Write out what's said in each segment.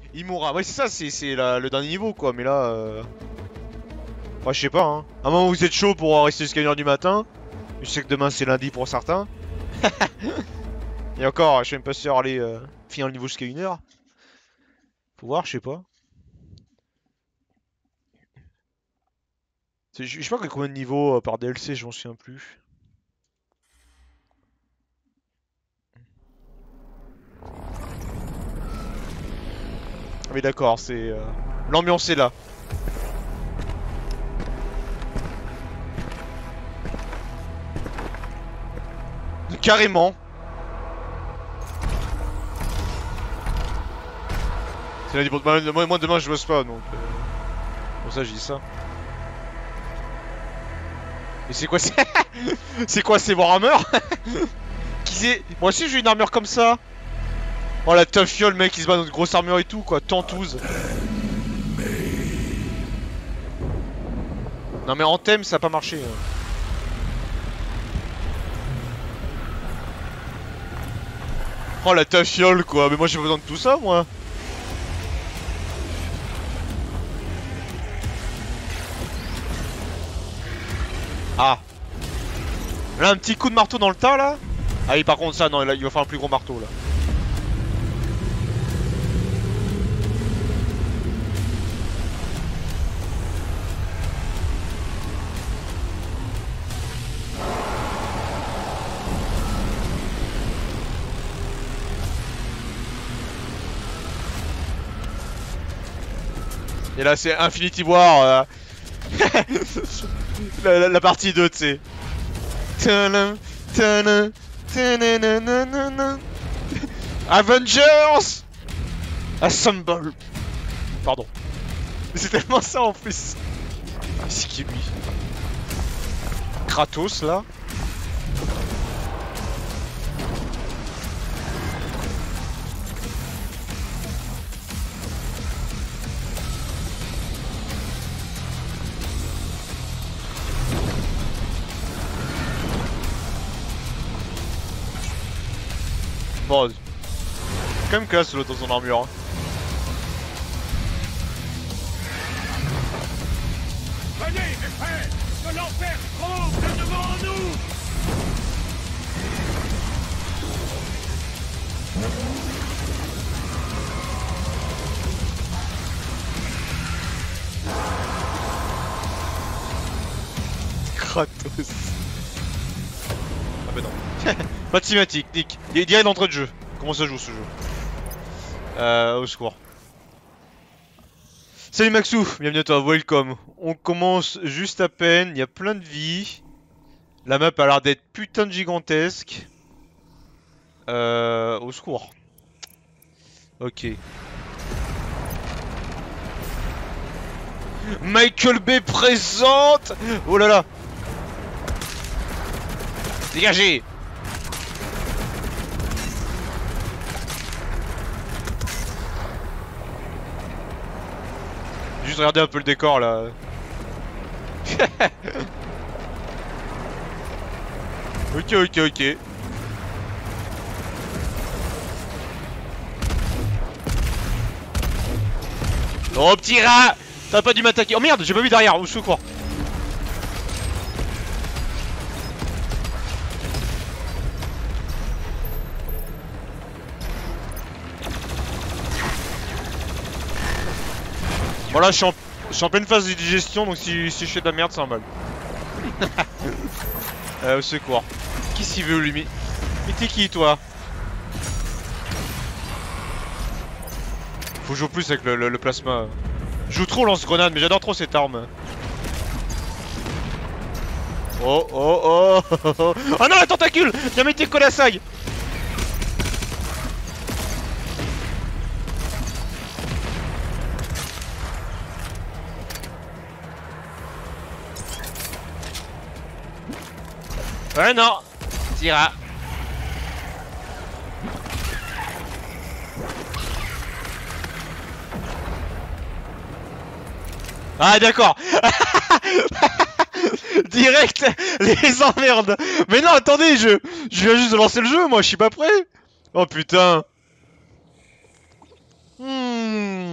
Il mourra. Ouais, c'est ça, c'est le dernier niveau, quoi. Mais là, enfin, je sais pas, hein. À un moment, vous êtes chaud pour rester jusqu'à 1h du matin. Je sais que demain, c'est lundi pour certains. Et encore, je suis même pas sûr aller finir le niveau jusqu'à 1h. Faut voir, je sais pas. Je sais pas combien de niveaux par DLC, je m'en souviens plus. Ah mais d'accord, c'est... l'ambiance est là. Carrément. C'est lundi pour demain. Moi demain je bosse pas donc... Pour ça je dis ça. Mais c'est quoi c'est... C'est quoi, c'est Warhammer? Qui c'est... Moi aussi j'ai une armure comme ça. Oh la tough fiole, mec, il se bat dans une grosse armure et tout quoi, tantouse. Non mais en thème ça a pas marché. Oh la tough fiole quoi, mais moi j'ai pas besoin de tout ça moi. Ah. Là un petit coup de marteau dans le tas là. Ah oui par contre ça non, là, il va faire un plus gros marteau là. Et là c'est Infinity War. La partie 2 tu sais. Avengers Assemble. Pardon. Mais c'est tellement ça en plus. C'est qui lui? Kratos là. Bon, quand même classe l'autre dans son armure. Hein. Venez, mes frères, que l'enfer tremble devant nous. Kratos. Ah bah non. Pas de cinématique, Nick. Il y a d'entrée de jeu. Comment ça joue ce jeu? Au secours. Salut Maxou, bienvenue à toi, welcome. On commence juste à peine, il y a plein de vie. La map a l'air d'être putain de gigantesque. Au secours. Ok. Michael Bay présente. Oh là là. Dégagez. Juste regarder un peu le décor là. Ok, ok, ok. Oh petit rat. T'as pas dû m'attaquer. Oh merde, j'ai pas vu derrière, au secours. Voilà, je suis en pleine phase de digestion, donc si je fais de la merde, c'est un mal. Au secours. Qu'est-ce qu'il veut lui? Mais t'es qui toi? Faut jouer plus avec le plasma. Je joue trop lance-grenade, mais j'adore trop cette arme. Oh oh oh oh oh. Oh non, la tentacule! Viens mettre tes colassailles! Ouais non! Tira! Ah d'accord. Direct les emmerdes. Mais non attendez, je viens juste de lancer le jeu, moi je suis pas prêt. Oh putain.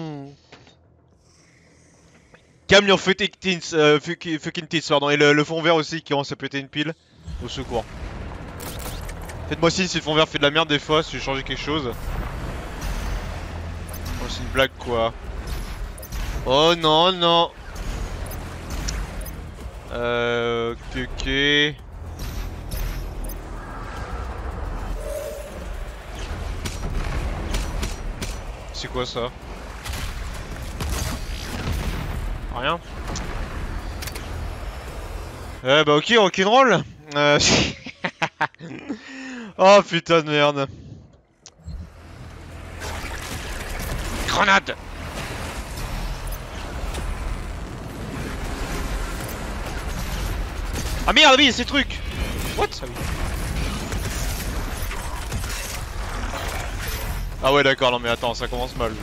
Calme your fucking teens, fucking teens, pardon. Et le fond vert aussi qui commence à péter une pile. Au secours. Faites-moi signe si le fond vert fait de la merde des fois, si j'ai changé quelque chose. Oh, c'est une blague quoi. Oh non, non. Ok. C'est quoi ça? Rien. Bah ok, rock'n'roll. Oh putain de merde. Grenade. Ah merde, oui, ces trucs. What? Ah ouais d'accord, non mais attends, ça commence mal là.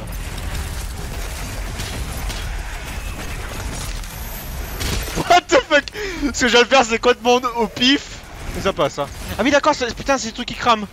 What the fuck? Ce que je viens de faire c'est complètement au pif. Et ça passe hein. Ah oui d'accord, putain c'est des trucs qui crament.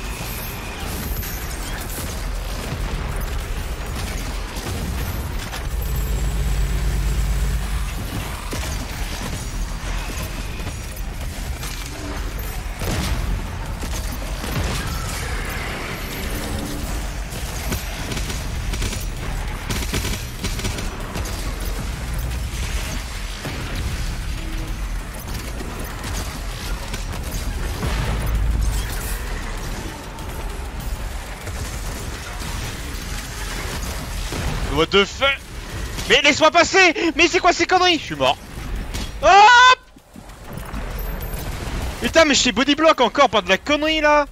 What the fuck? Mais laisse-moi passer! Mais c'est quoi ces conneries? Je suis mort. Oh! Putain mais je t'ai bodyblock encore par de la connerie là!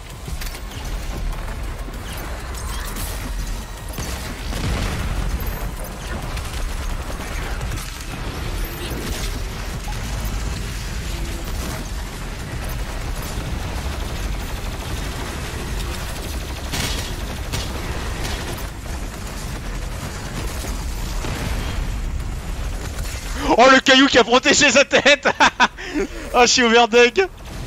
Oh le caillou qui a protégé sa tête. Ah je suis overdeg.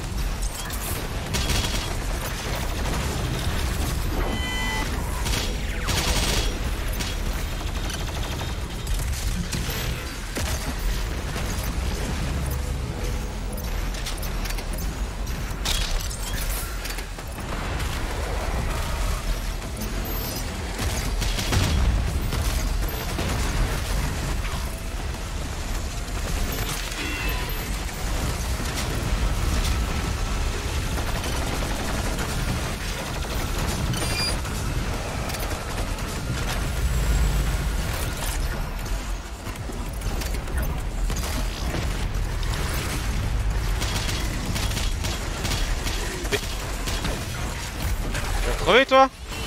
T'as crevé toi?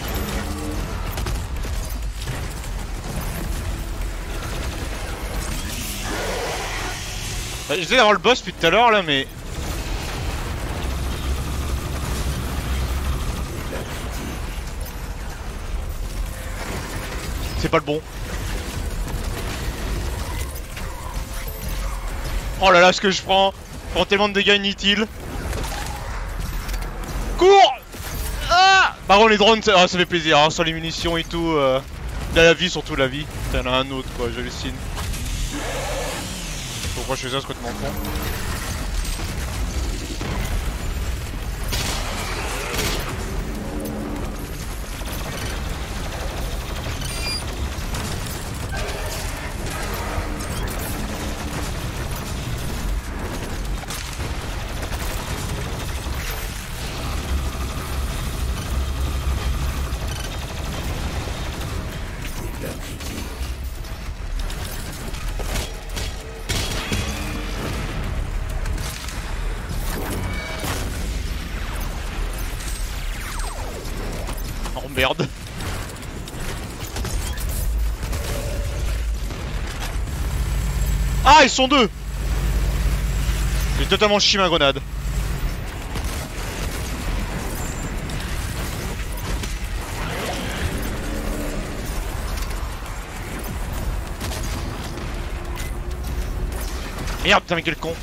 J'essaie d'avoir le boss depuis tout à l'heure là mais... C'est pas le bon. Oh là là ce que je prends tellement de dégâts inutiles. Cours! Ah! Par contre les drones ça fait plaisir hein, sans les munitions et tout. La vie surtout la vie. T'en as un autre quoi, j'hallucine. Pourquoi je fais ça, c'est complètement con. Oh merde. Ah ils sont deux. J'ai totalement chié ma grenade. Merde putain mais quel con.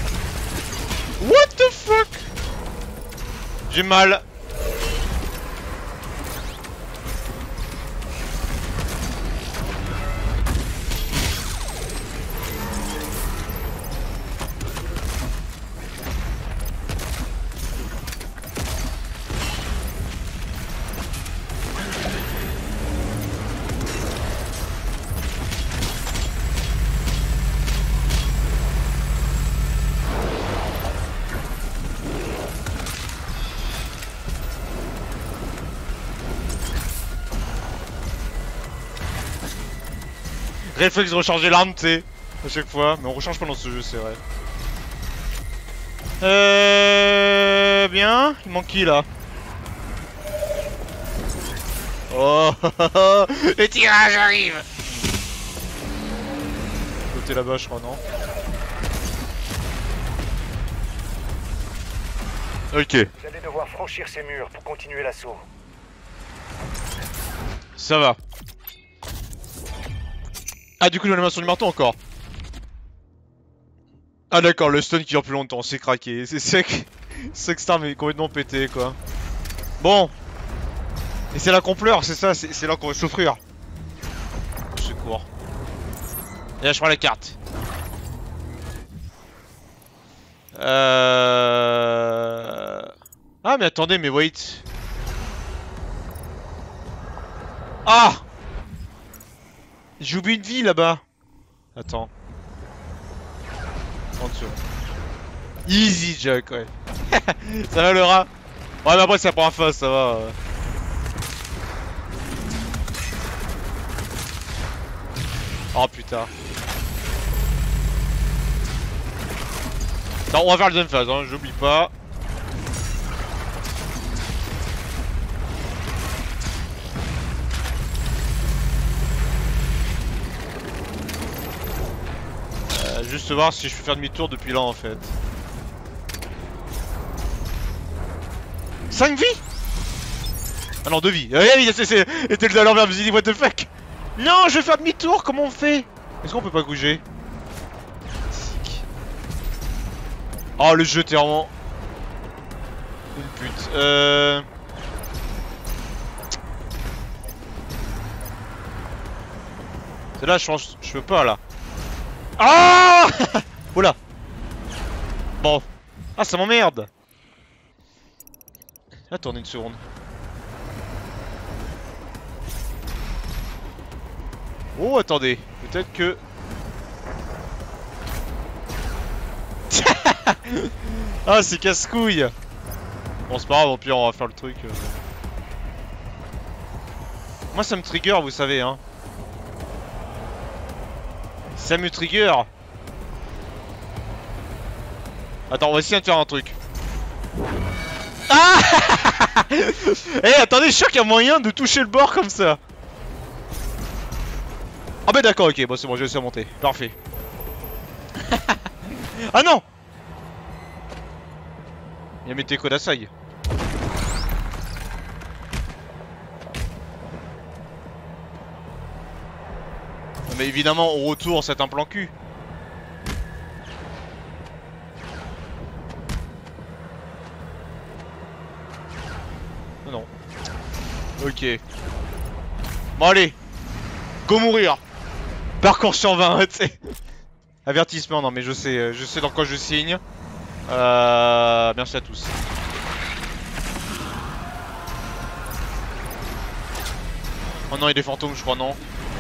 What the fuck? J'ai mal. Réflexe de recharger l'arme, tu sais, à chaque fois. Mais on recharge pas dans ce jeu, c'est vrai. Bien. Il manque qui là? Oh, le tirage arrive. Côté là-bas, je crois, non? Ok. Vous allez devoir franchir ces murs pour continuer l'assaut. Ça va. Ah, du coup, l'animation du marteau encore. Ah, d'accord, le stun qui dure plus longtemps, c'est craqué. C'est sec. C'est que Star est complètement pété, quoi. Bon. Et c'est là qu'on pleure, c'est ça, c'est là qu'on va souffrir. Secours. Et là, je prends la carte. Ah, mais attendez, mais wait. Ah! J'ai oublié une vie là-bas. Attends. 30 secondes. Easy, Jack, ouais. Ça va le rat? Ouais, mais après, c'est la première phase, ça va. Oh putain. Non, on va faire la deuxième phase, hein, j'oublie pas. Juste voir si je peux faire demi-tour depuis là en fait. 5 vies? Ah non, 2 vies. C'était le l'envers, je me suis dit what the fuck. Non, je vais faire demi-tour, comment on fait? Est-ce qu'on peut pas bouger? Oh, le jeu, t'es vraiment... une pute. C'est là, je pense... je peux pas, là. Ah. Oula. Bon. Ah, ça m'emmerde. Attendez une seconde. Oh, attendez. Peut-être que... Ah, c'est casse-couille. Bon, c'est pas grave, au pire, on va faire le truc. Moi, ça me trigger, vous savez, hein. Ça me trigger. Attends, on va essayer de faire un truc. Ah. Eh, attendez, je suis sûr qu'il y a moyen de toucher le bord comme ça. Ah bah d'accord, ok, bon c'est bon, j'ai réussi à monter. Parfait. Ah non. Yamete Kodasai. Mais évidemment, au retour, c'est un plan cul. Non. Ok. Bon allez. Go mourir. Parcours sur 20, tu sais. Avertissement, non mais je sais dans quoi je signe. Merci à tous. Oh non, il y a des fantômes, je crois, non?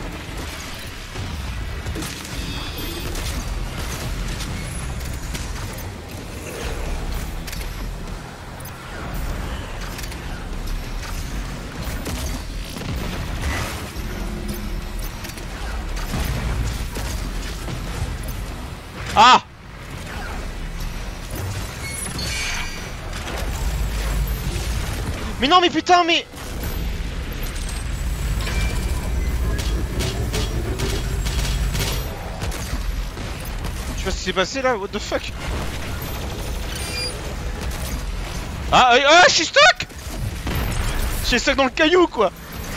Ah! Mais non, mais putain, mais... Je sais pas ce qui s'est passé là, what the fuck? Ah, je suis stuck! Je suis stuck dans le caillou, quoi!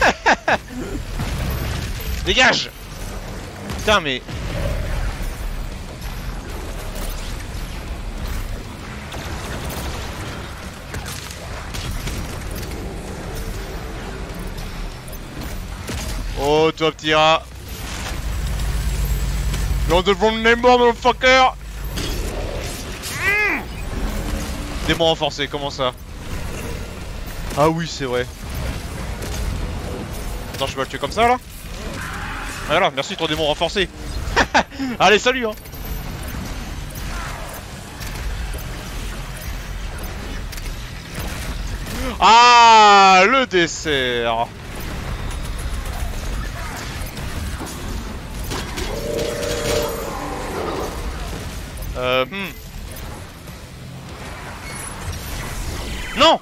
Dégage! Putain, mais... Oh, toi, petit rat. You're the wrong number, motherfucker. Démon renforcé, comment ça? Ah oui, c'est vrai. Attends, je peux le tuer comme ça, là? Voilà, merci ton démon renforcé. Allez, salut, hein. Ah, le dessert. Non.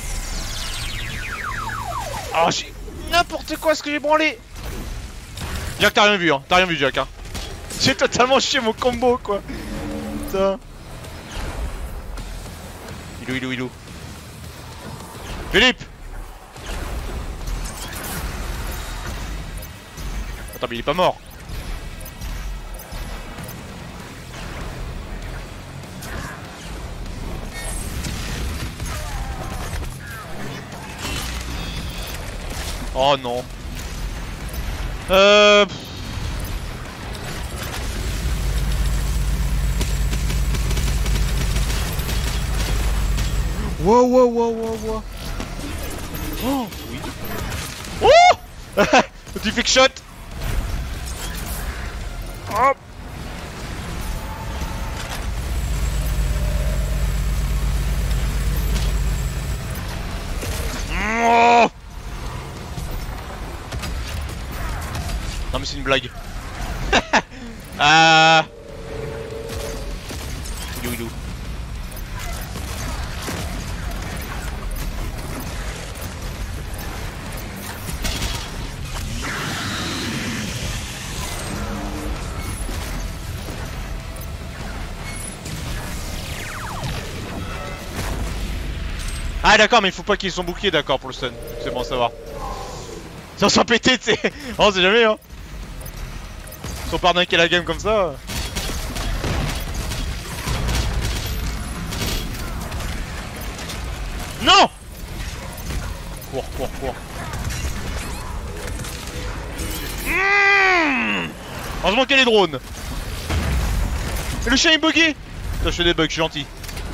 Oh, j'ai n'importe quoi ce que j'ai branlé. Jack, t'as rien vu, hein. T'as rien vu, Jack, hein. J'ai totalement chié mon combo, quoi. Putain. Il est où Philippe. Attends, mais il est pas mort. Oh non. Wow. Oh oui. Oh. Defect shot. Hop. Oh. Non mais c'est une blague. Ah. Il est où Ah d'accord, mais il faut pas qu'il ait son bouclier, d'accord, pour le stun. C'est bon à savoir. Ça s'en péter, tu sais. Oh, c'est jamais, hein. Si on part d'un la game comme ça. Non. Cours. Heureusement qu'il y a les drones. Et le chien est bugué. Putain, je fais des bugs, je suis gentil.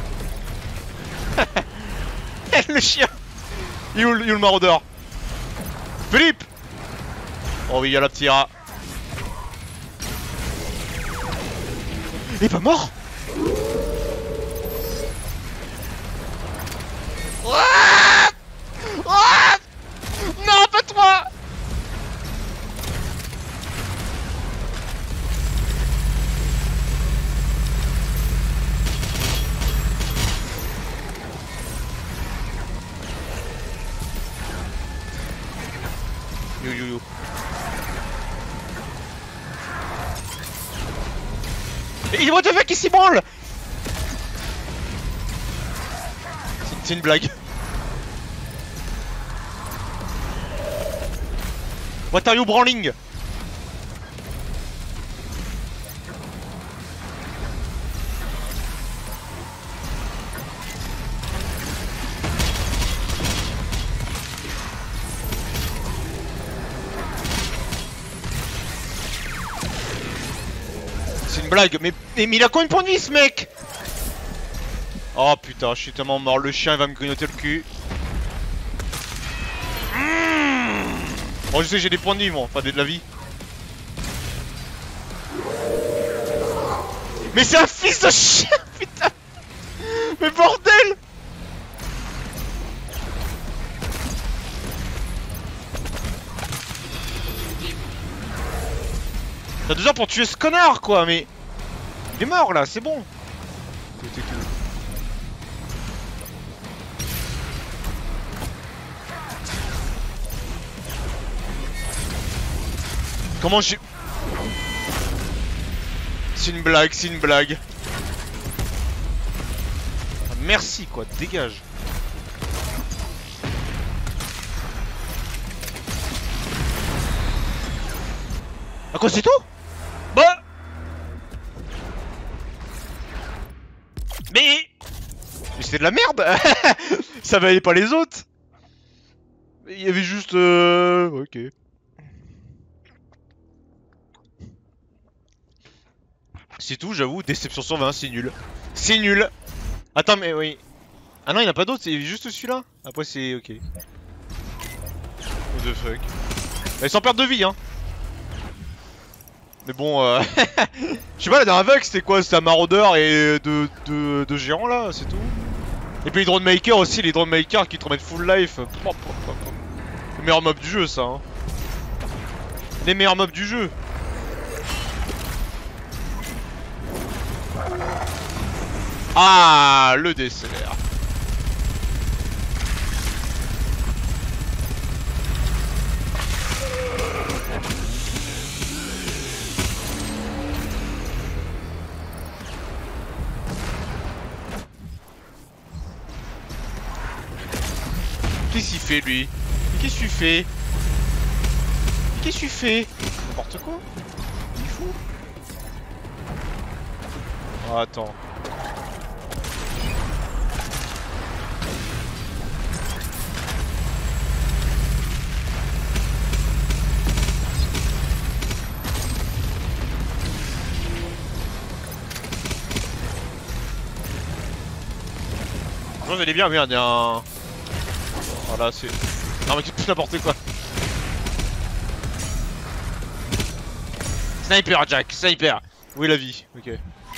Le chien. Il est où le maraudeur? Philippe. Oh oui, il y a la petite rat. Il est pas mort. Non, pas toi. Yo. Et what the fuck, il s'y branle. C'est une blague. What are you brawling? C'est une blague, mais il a combien de points de vie ce mec? Oh putain, je suis tellement mort, le chien il va me grignoter le cul. Bon, je sais que j'ai des points de vie, moi, enfin de la vie. Mais c'est un fils de chien, putain. Mais bordel. T'as 2 heures pour tuer ce connard, quoi, mais... Il est mort, là, c'est bon. Comment j'ai... C'est une blague. Ah, merci quoi, dégage. Ah quoi, c'est tout? Bah... Mais c'est de la merde. Ça valait pas les autres. Il y avait juste... Ok. C'est tout, j'avoue, déception sur 20, c'est nul. C'est nul. Attends, mais oui. Ah non, il n'y en a pas d'autres, c'est juste celui-là. Après, c'est ok. What the fuck. Ils sont en perte de vie, hein. Mais bon, je sais pas, la dernière vague, c'était quoi? C'était un maraudeur et deux géants, là, c'est tout. Et puis les drone makers aussi, les drone makers qui te remettent full life. Les meilleurs mobs du jeu, ça, hein. Les meilleurs mobs du jeu. Ah, le dessert. Qu'est-ce qu'il fait lui? Qu'est-ce que tu fais? Qu'est-ce que tu fais? N'importe quoi. Il est fou. Oh, attends. Vous allez bien, merde, il y a un... Voilà, c'est... Non mais c'est n'importe quoi. Sniper, Jack, sniper. Où est la vie? Ok.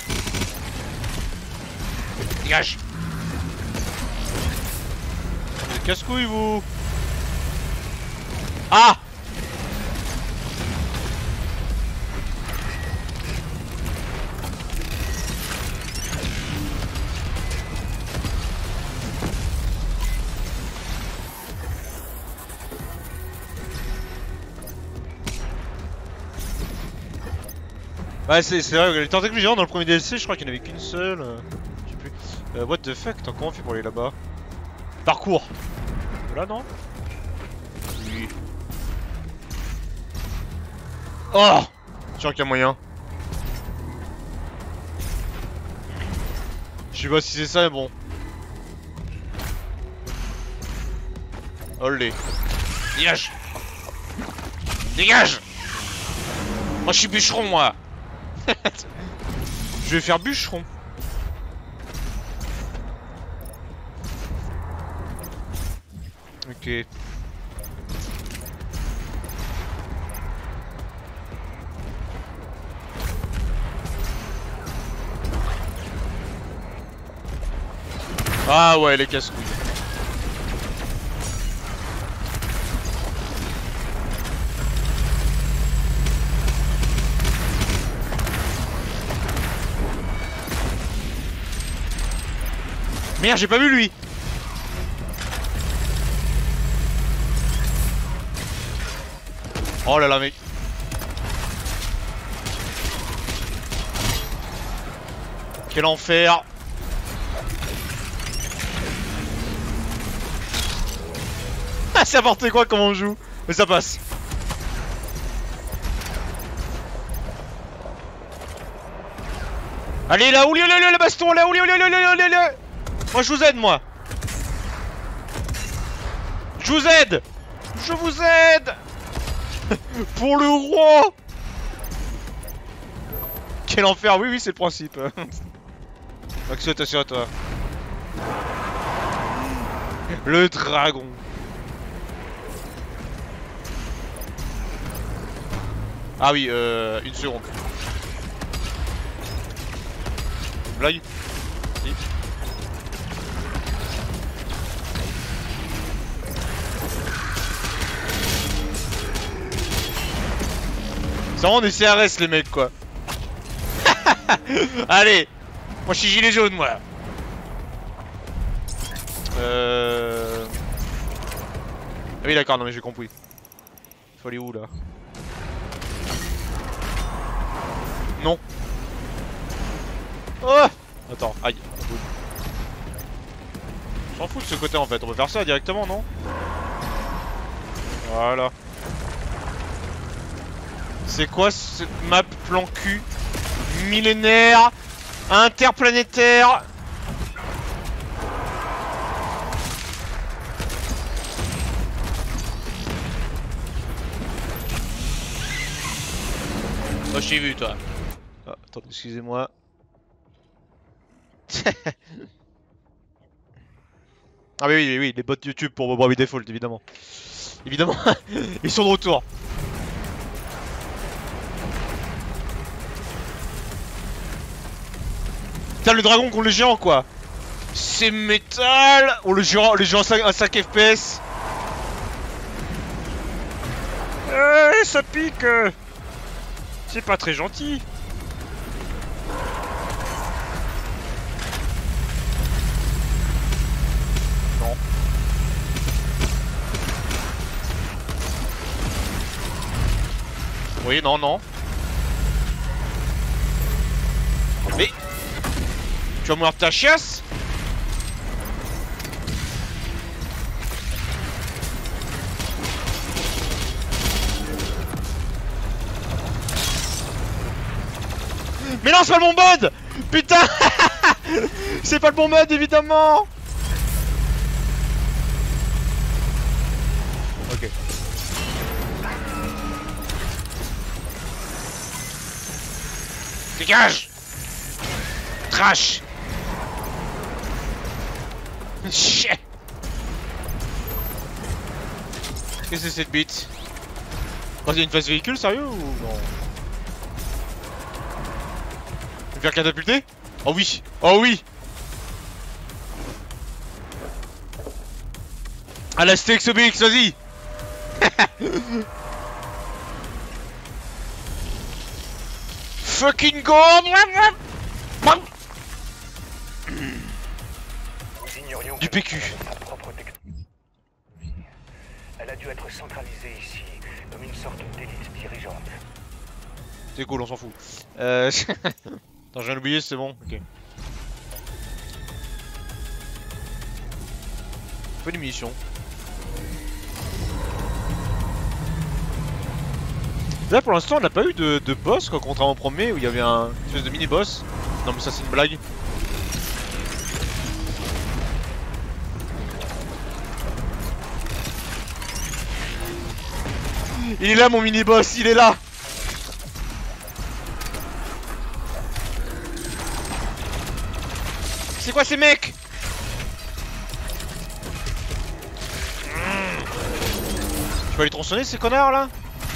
Dégage. Casse-couille, vous. Ah! Ouais, c'est vrai, les tentacules géants dans le premier DLC, je crois qu'il n'y en avait qu'une seule. Je sais plus. What the fuck, comment on fait pour aller là-bas? Parcours. Là, non? Oui. Oh! Tiens, qu'il y a moyen. Je sais pas si c'est ça, mais bon. Olé. Dégage! Dégage! Moi, je suis bûcheron, moi! Je vais faire bûcheron. Ok. Ah ouais, les casse-couilles. Merde, j'ai pas vu lui. Oh là là, mec. Quel enfer. Ah, c'est n'importe quoi comment on joue. Mais ça passe. Allez là, où le baston là, où le. Moi je vous aide, moi. Je vous aide. Je vous aide. Pour le roi. Quel enfer. Oui, c'est le principe. Maxo, attention à toi. Le dragon. Ah oui, une seconde. Blague. Si. C'est vraiment des CRS les mecs quoi. Allez. Moi je suis gilet jaune moi. Ah oui d'accord, non mais j'ai compris. Faut aller où là? Non. Oh. Attends, aïe. On s'en fout de ce côté en fait, on peut faire ça directement, non? Voilà. C'est quoi cette map plan cul millénaire interplanétaire? Oh, je t'ai vu toi. Ah, attendez, excusez-moi. Ah oui, les bots YouTube pour Bobby Default, évidemment. Évidemment, ils sont de retour. Putain, le dragon contre les géants, quoi. C'est métal. Oh, le géant à 5 FPS. Ça pique. C'est pas très gentil. Oui, non, non. Mais... Tu vas mourir de ta chiasse? Mais non, c'est pas le bon mode! Putain! C'est pas le bon mode, évidemment! Ok. Dégage! Trash! Chier! Qu'est-ce que c'est cette bite? Oh, il y a une phase véhicule, sérieux ou non? Tu veux faire catapulter? Oh oui! Oh oui! Ah la Stex Obélix, vas-y! Fucking go! Nous ignorions Du que PQ. sa propre technologie. Elle a dû être centralisée ici, comme une sorte d'élite dirigeante. C'est cool, on s'en fout. Attends, je viens d'oublier, c'est bon, ok. Peu de munitions. Là pour l'instant on n'a pas eu de boss quoi, contrairement au premier où il y avait un espèce de mini boss. Non mais ça c'est une blague. Il est là mon mini boss, il est là. C'est quoi ces mecs? Tu vas les tronçonner ces connards là?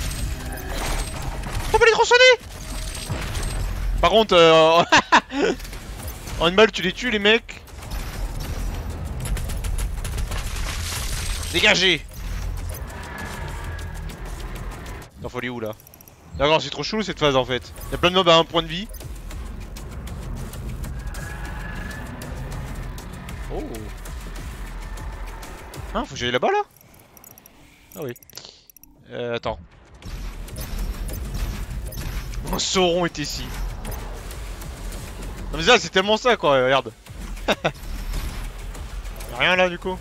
On peut les tronçonner! Par contre, en une balle tu les tues les mecs. Dégagez! T'en faut aller où là? D'accord, c'est trop chelou cette phase en fait. Y'a plein de mobs à un point de vie. Oh! Hein, faut que j'aille là-bas là? Ah oui. Attends. Mon Sauron est ici. Non mais ça c'est tellement ça quoi, regarde. Y'a rien là du coup.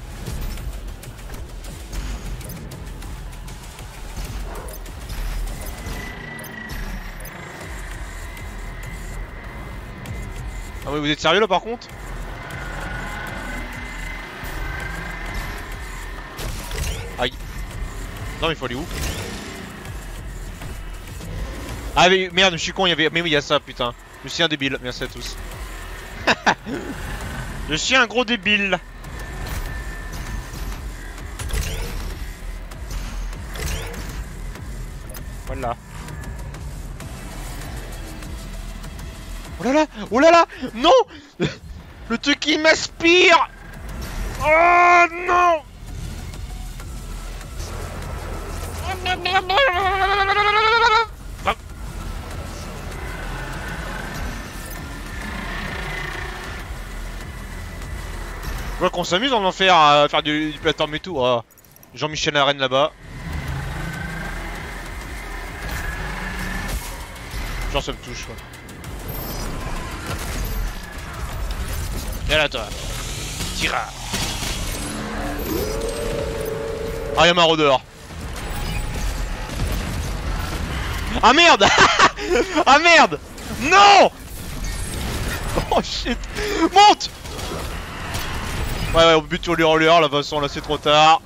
Ah oui, vous êtes sérieux là par contre? Aïe. Non mais il faut aller où? Ah mais merde, je suis con, il y avait... Mais oui, il y a ça, putain. Je suis un débile, merci à tous. Je suis un gros débile. Voilà. Oh là là! Oh là là! Non! Le truc qui m'aspire! Oh non! Je vois qu'on s'amuse en enfer à faire du plateforme et tout. Oh. Jean-Michel Arène là-bas. Genre ça me touche quoi. Viens là toi. Tira. Ah y'a maraudeur. Ah merde. Ah merde. Non. Oh shit. Monte. Ouais ouais on bute sur l'hurleur, la façon là c'est trop tard.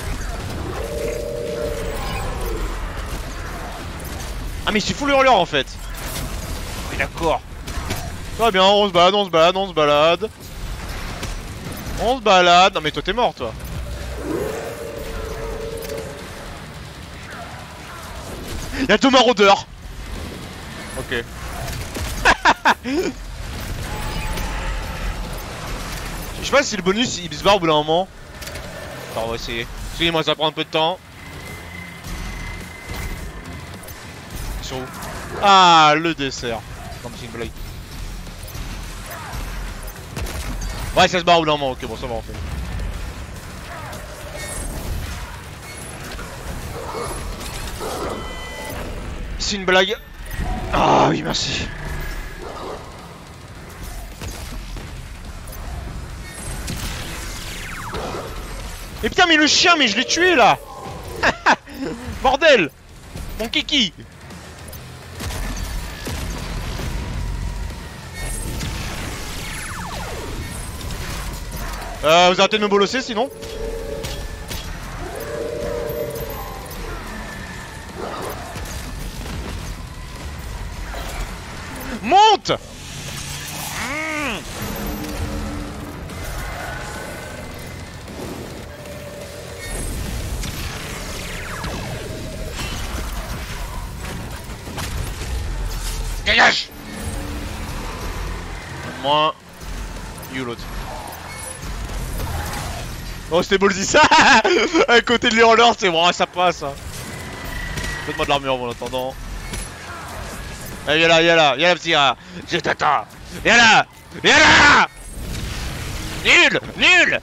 Ah mais c'est fou l'hurleur en fait. Oui d'accord. Ça va bien, on se balade, on se balade, on se balade. On se balade. Non mais toi t'es mort toi. Y'a deux maraudeurs. Ok. Je sais pas si le bonus il se barre au bout d'un moment. Attends, on va essayer. Excusez-moi, ça prend un peu de temps. Ils sont où? Ah, le dessert. Non, mais c'est une blague. Ouais, ça se barre au bout d'un moment. Ok, bon, ça va en fait. c'est une blague. Ah oui, merci. Mais putain, mais le chien, mais je l'ai tué là. Bordel. Mon kiki. Vous arrêtez de me bolosser sinon. Monte. Dégage. Moi. You l'autre. Oh c'était ballsy ça. À côté de l'hurleur c'est bon ça passe. Donne-moi de l'armure en attendant. Allez viens là, viens là, viens là petit gars. Je t'attends. Viens là. Viens là. Nul. Nul.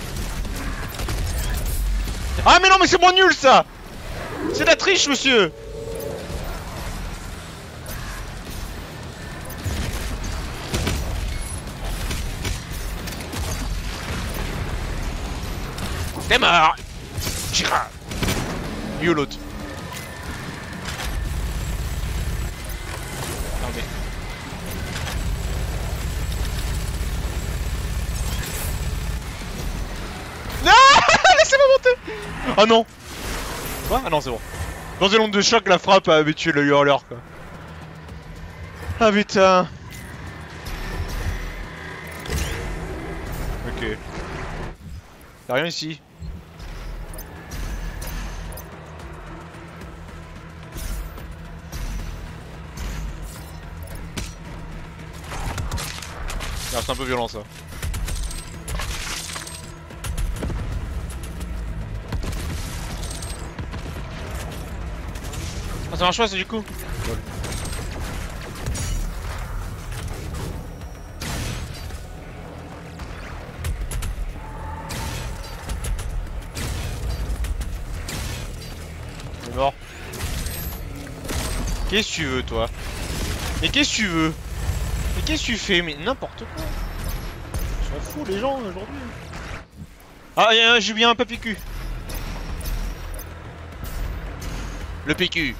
Ah mais non mais c'est moins nul ça. C'est de la triche monsieur. T'es mort. Chira. You l'autre. Non mais... Non. Laissez-moi monter. Oh non. Quoi? Ah non c'est bon. Dans une onde de choc la frappe a habitué le hurleur quoi. Ah putain. Ok. Y'a rien ici. Ah, c'est un peu violent ça. Ah ça marche pas ça du coup. Il est mort. Qu'est-ce que tu veux toi? Mais qu'est-ce que tu veux? Mais qu'est-ce que tu fais? Mais n'importe quoi. Ils sont fous les gens aujourd'hui. Ah j'ai bien un PQ. Le PQ.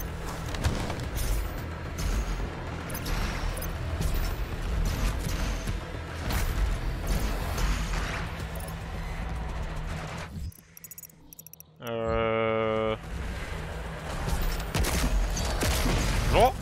Bonjour.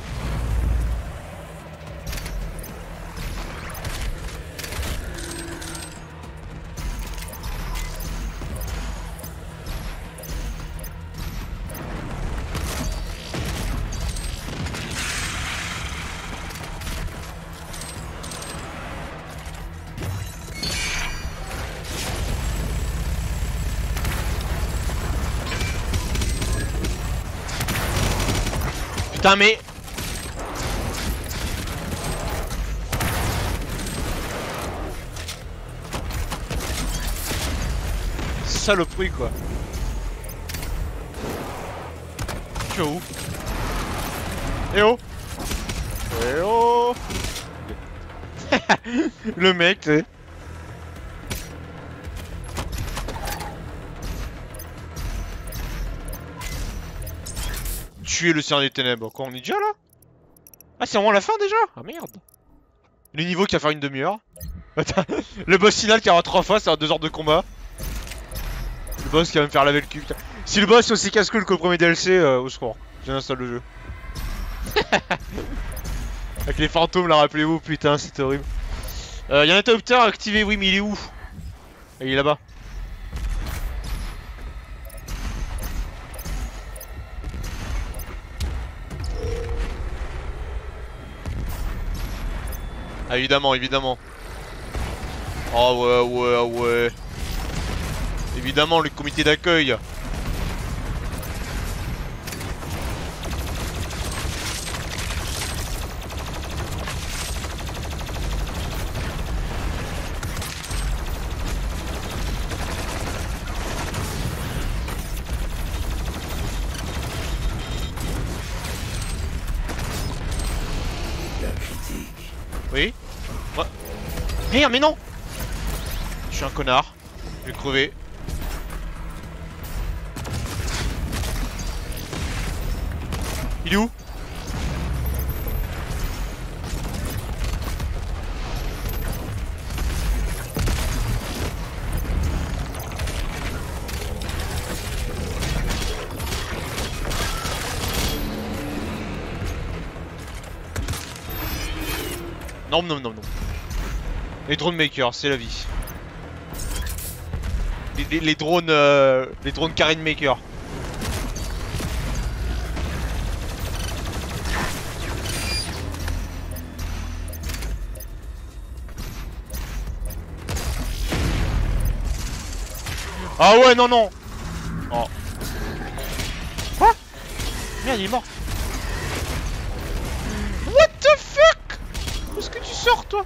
Putain mais... Saloperie quoi. Tu es où? Eh oh. Eh oh. Le mec tu sais. Tuer le Seigneur des Ténèbres. Quoi, on est déjà là? Ah, c'est vraiment la fin déjà? Ah merde. Le niveau qui va faire une demi-heure. Le boss final qui aura 3 fois, ça va 2 heures de combat. Le boss qui va me faire laver le cul. Putain. Si le boss est aussi casse-coule que le premier DLC, au secours. J'installe le jeu. Avec les fantômes là, rappelez-vous, putain, c'était horrible. Y'a un interrupteur activé, oui, mais il est où? Il est là-bas. Ah évidemment, évidemment. Oh ouais, ouais, ouais. Évidemment, le comité d'accueil. Merde, mais non! Je suis un connard. Je vais crever. Il est où? Non, non, non, non. Les drone makers, c'est la vie. Les drones Karen Maker. Ah ouais, non, non. Oh. Quoi? Merde, il est mort. What the fuck? Où est-ce que tu sors, toi?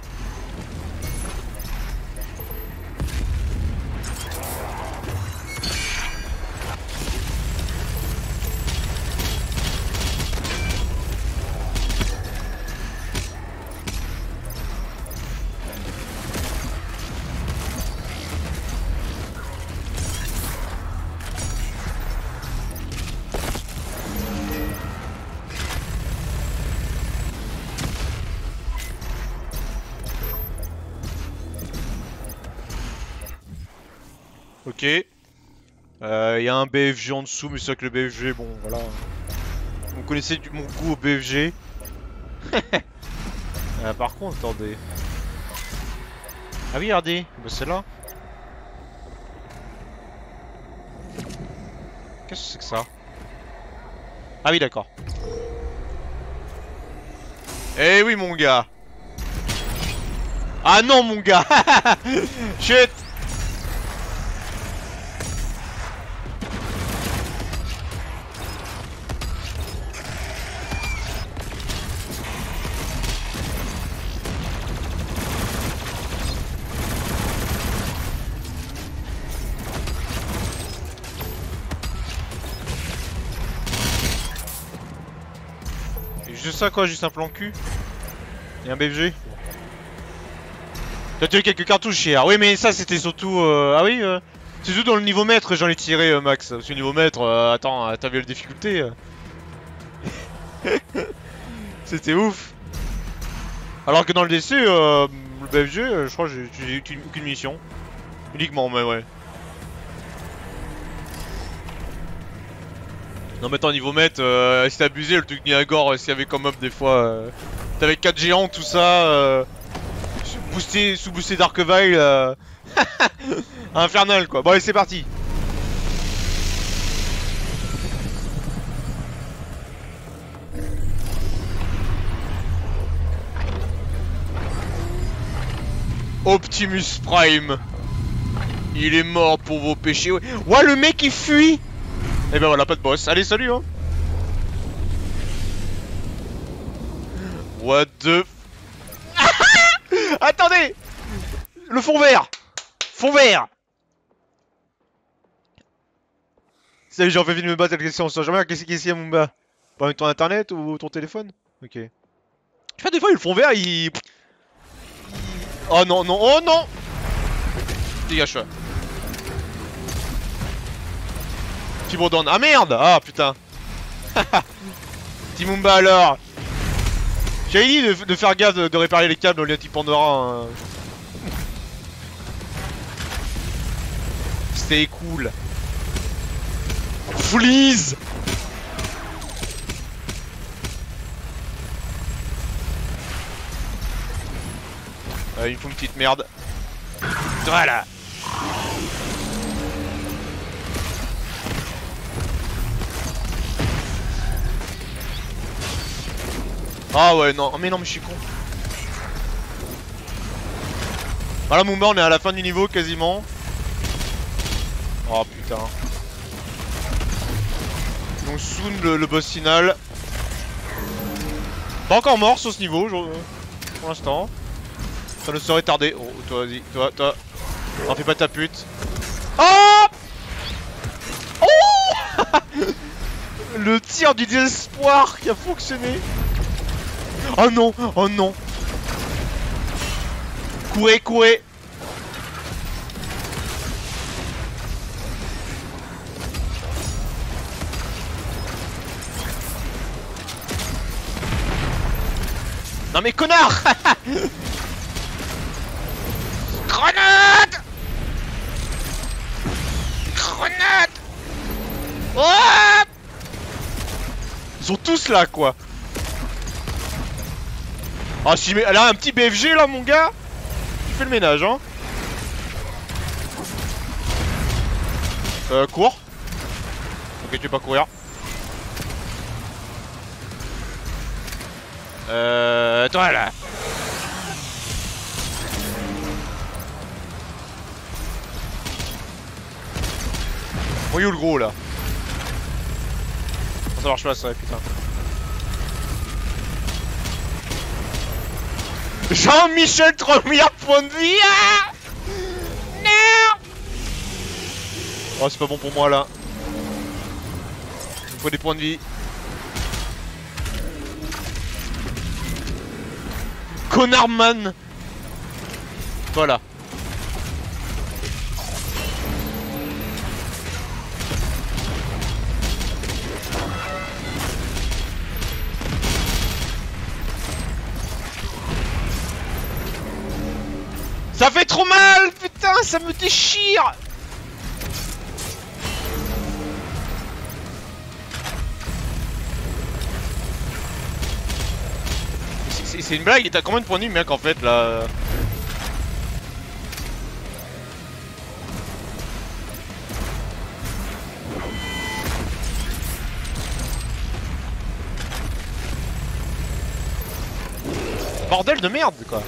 Ok. Il y a un BFG en dessous, mais c'est vrai que le BFG, bon, voilà. Vous connaissez mon goût au BFG. Par contre, attendez. Ah oui, regardez, bah, c'est là. Qu'est-ce que c'est que ça? Ah oui, d'accord. Eh oui, mon gars. Ah non, mon gars. Chut. Juste ça quoi, juste un plan cul. Et un BFG. T'as tiré quelques cartouches hier. Oui mais ça c'était surtout... Ah oui c'est surtout dans le niveau maître j'en ai tiré Max. Parce que le niveau maître, attends, t'as vu la difficulté c'était ouf. Alors que dans le DC, le BFG, je crois que j'ai aucune mission. Uniquement, mais ouais. Non mais attends, niveau maître, c'était abusé le truc Niagore, s'il y avait comme mob des fois. T'avais 4 géants, tout ça, sous-boosté d'Archvile, infernal quoi. Bon allez c'est parti. Optimus Prime. Il est mort pour vos péchés. Ouais le mec il fuit. Et ben voilà, pas de boss. Allez, salut hein. What the... Attendez. Le fond vert. Fond vert. Salut, j'ai envie de me battre avec les questions. Jamais qu'est-ce qu'il y a mon bas? Pas ton internet ou ton téléphone? Ok. Tu vois des fois le fond vert il... Oh non, non, oh non. Dégage-toi. Fibrodon. Ah merde! Ah putain! Timumba alors! J'avais dit de faire gaffe de réparer les câbles au lieu de Pandora. Hein. C'était cool. Freeze! Il me faut une petite merde. Voilà! Ah ouais non, mais non mais je suis con. Voilà Mumba, on est à la fin du niveau quasiment. Oh putain. Donc soon le boss final. Pas encore mort sur ce niveau pour l'instant. Ça ne saurait tarder. Oh toi vas-y, toi. N'en fais pas ta pute. Oh, oh le tir du désespoir qui a fonctionné. Oh non, oh non. Courez, courez. Non mais connard. Grenade. Grenade. Oh, ils sont tous là quoi. Ah si mais elle a un petit BFG là mon gars. Tu fais le ménage hein. Cours. Ok tu veux pas courir. Toi là. Voyons le gros là. Ça marche pas ça putain. Jean-Michel 3 milliards de points de vie. Ah non. Oh c'est pas bon pour moi là. Il me faut des points de vie. Connard man. Voilà. Ça fait trop mal, putain, ça me déchire. C'est une blague, t'as combien de points de vie mec en fait là? Bordel de merde quoi.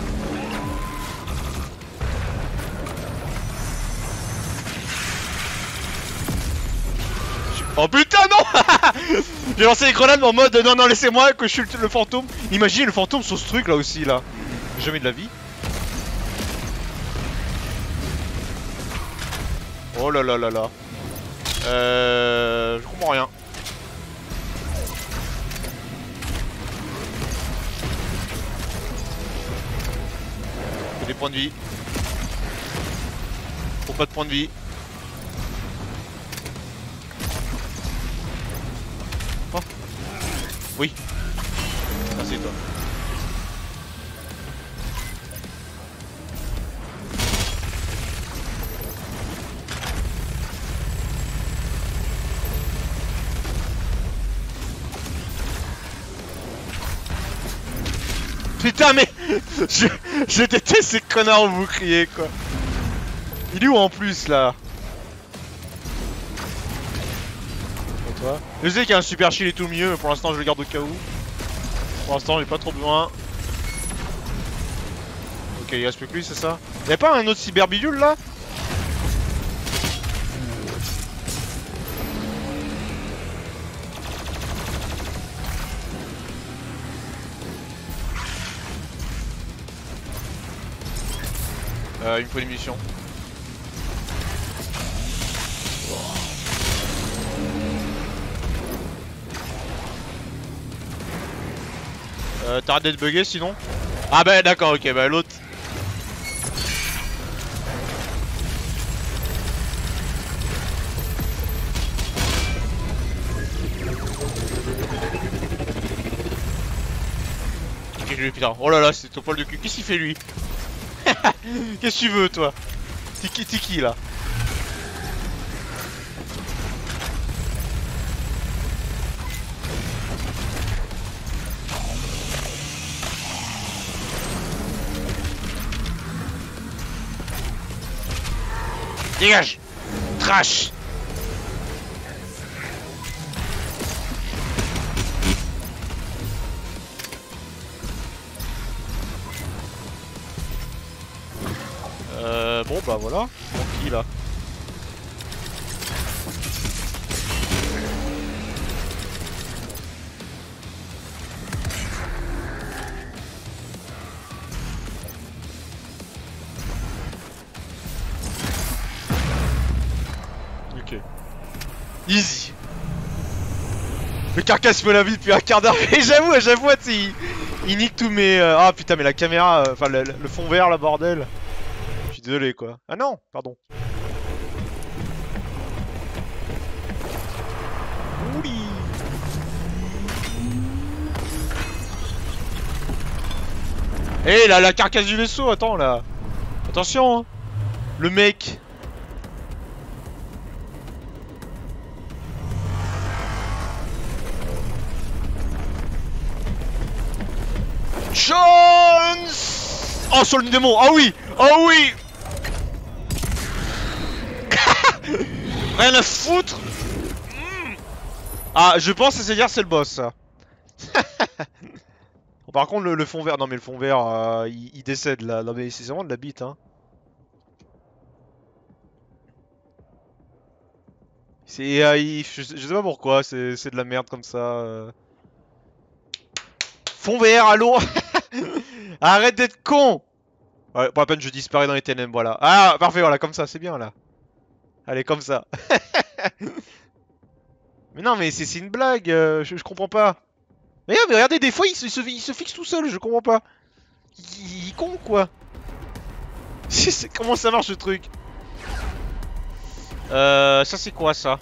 Oh putain non. J'ai lancé les grenades en mode non non laissez-moi que je suis le fantôme. Imaginez le fantôme sur ce truc là aussi là. Jamais de la vie. Oh là là là là. Je comprends rien. Faut des points de vie. Faut pas de points de vie. Oh. Oui. Merci toi. Putain mais je déteste ces connards au bouclier quoi. Il est où en plus là? Et toi? Je sais qu'il y a un super shield et tout mieux, mais pour l'instant je le garde au cas où. Pour l'instant j'ai pas trop besoin. Ok il reste plus que lui c'est ça? Y'a pas un autre cyberbidule là? Il me faut des munitions. T'arrêtes d'être bugué sinon? Ah bah d'accord ok bah l'autre. Ok lui putain. Oh là là c'est ton poil de cul. Qu'est-ce qu'il fait lui? Qu'est-ce que tu veux toi? T'es qui là? Dégage! Trash! Bon bah voilà, tranquille là. Ok. Easy. Le carcasse me la vie depuis un quart d'heure. Et j'avoue, à chaque fois, tu sais, il nique tous mes... Ah putain, mais la caméra, enfin le fond vert, la bordel. Je suis désolé, quoi. Ah non, pardon. Oui. Eh là, la carcasse du vaisseau, attends là. Attention, hein. Le mec. Jones. Oh, sur le démon. Ah oui. Oh oui. Rien à foutre. Ah, je pense que c'est-à-dire c'est le boss, ça. Bon, par contre, le fond vert... Non, mais le fond vert, il décède, là. Non, mais c'est vraiment de la bite, hein. C'est... je sais pas pourquoi, c'est de la merde comme ça. Fond vert, allô. Arrête d'être con. Ouais, pour la peine, je disparais dans les ténèbres, voilà. Ah, parfait, voilà, comme ça, c'est bien, là. Allez, comme ça. Mais non, mais c'est une blague, je comprends pas. Mais regardez, des fois, il se fixe tout seul, je comprends pas. Il est con, quoi. Comment ça marche, ce truc? Ça, c'est quoi, ça?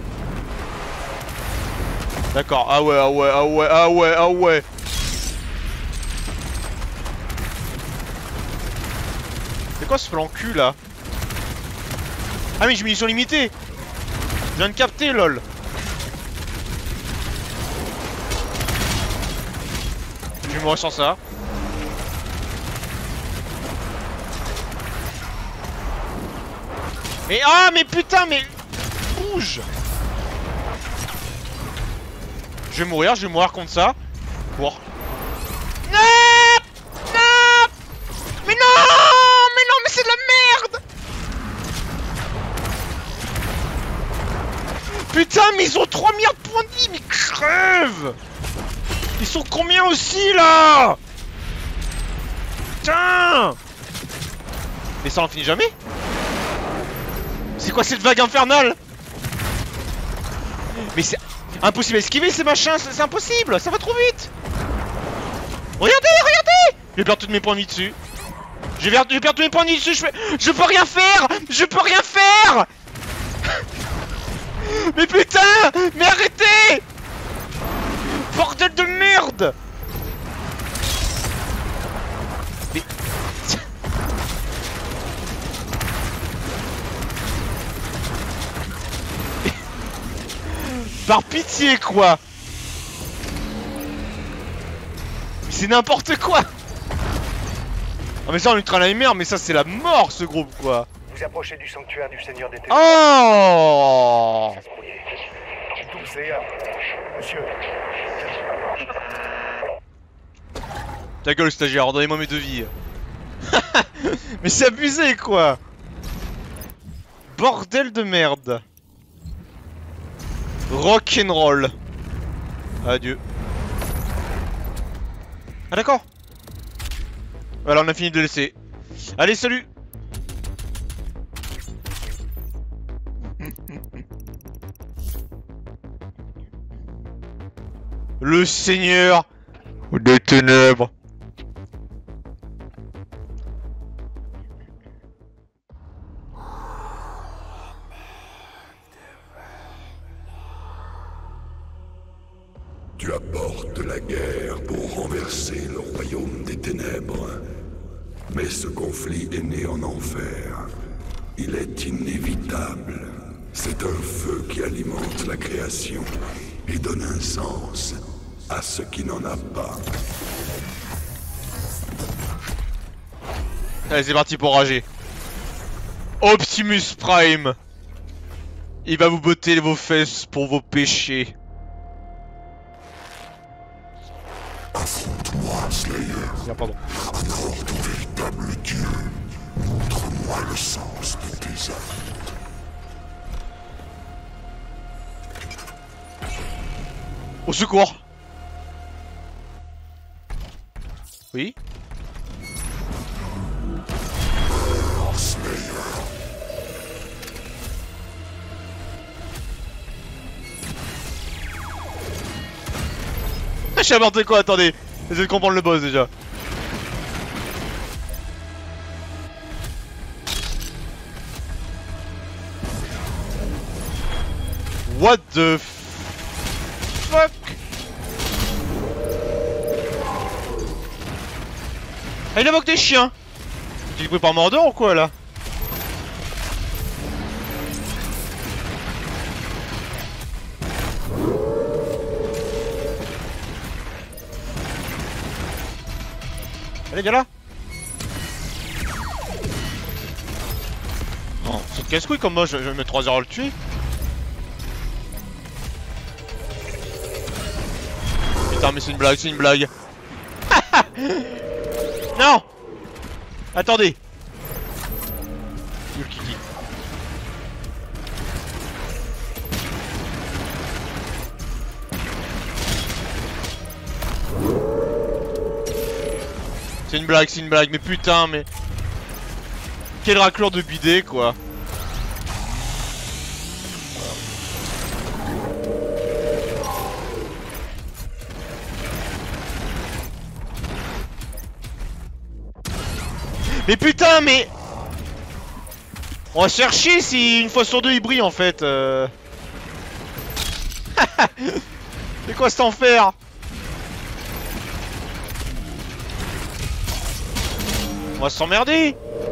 D'accord, ah ouais, ah ouais, ah ouais, ah ouais, ah ouais. C'est quoi ce plan cul, là? Ah mais j'ai munitions limitées. Je viens de capter, lol. Je vais mourir sans ça. Mais ah mais putain mais... Bouge. Je vais mourir contre ça. Pour... Non. Non. Mais non. Mais non, mais c'est de la merde. Putain, mais ils ont 3000 points de vie, mais crève. Ils sont combien aussi, là? Putain. Mais ça en finit jamais? C'est quoi cette vague infernale? Mais c'est impossible à esquiver ces machins, c'est impossible, ça va trop vite. Regardez, regardez. Je vais perdre tous mes points de vie dessus. Je vais perdre tous mes points de vie dessus, je peux rien faire. Je peux rien faire. Mais putain. Mais arrêtez. Bordel de merde. Mais... Par pitié, quoi. C'est n'importe quoi. Ah mais ça en Ultra Nightmare, mais ça c'est la mort, ce groupe, quoi. Vous approchez du sanctuaire du Seigneur des Ténèbres. Oh. Monsieur. Ta gueule, stagiaire, donnez-moi mes devis. Mais c'est abusé, quoi. Bordel de merde. Rock'n'roll. Adieu. Ah d'accord. Voilà, on a fini de le laisser. Allez, salut. Le Seigneur des Ténèbres. Tu apportes la guerre pour renverser le royaume des ténèbres. Mais ce conflit est né en enfer. Il est inévitable. C'est un feu qui alimente la création et donne un sens à ce qui n'en a pas. Allez, c'est parti pour rager. Optimus Prime. Il va vous botter vos fesses pour vos péchés. Affronte-moi, Slayer. Ah, pardon. Alors ton véritable Dieu, montre-moi le sens de tes actes. Au secours. Oui. J'ai inventé quoi? Attendez, essayez de comprendre le boss déjà. What the fuck? Ah, il invoque des chiens. Tu pris par Mordor ou quoi là? Allez, viens là. Oh, c'est de casse-couille comme moi, je vais mettre 3 heures à le tuer. Putain, mais c'est une blague, c'est une blague. Non. Attendez. Où le kiki? C'est une blague, mais putain, mais... Quelle raclure de bidet, quoi. Mais putain, mais... On va se faire chier si une fois sur deux il brille en fait. C'est quoi cet enfer? On va s'emmerder.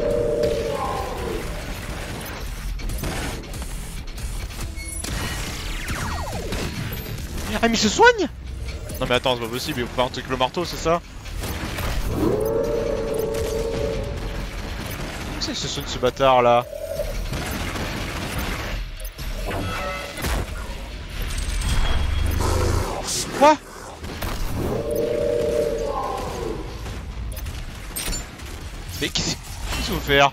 Ah mais il se soigne. Non mais attends, c'est pas possible, il faut faire un truc avec le marteau, c'est ça? Comment ça il se soigne ce bâtard là? Quoi? Mais qu'est-ce qu'il faut faire?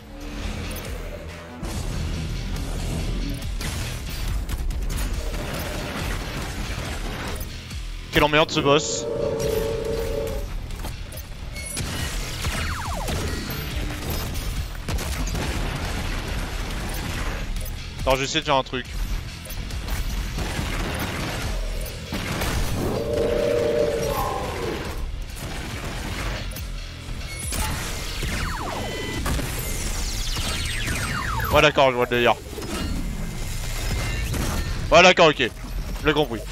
Quelle emmerde ce boss. Alors j'essaie de faire un truc. Ouais d'accord, je vois le délire. Ouais d'accord, ok. Je l'ai compris.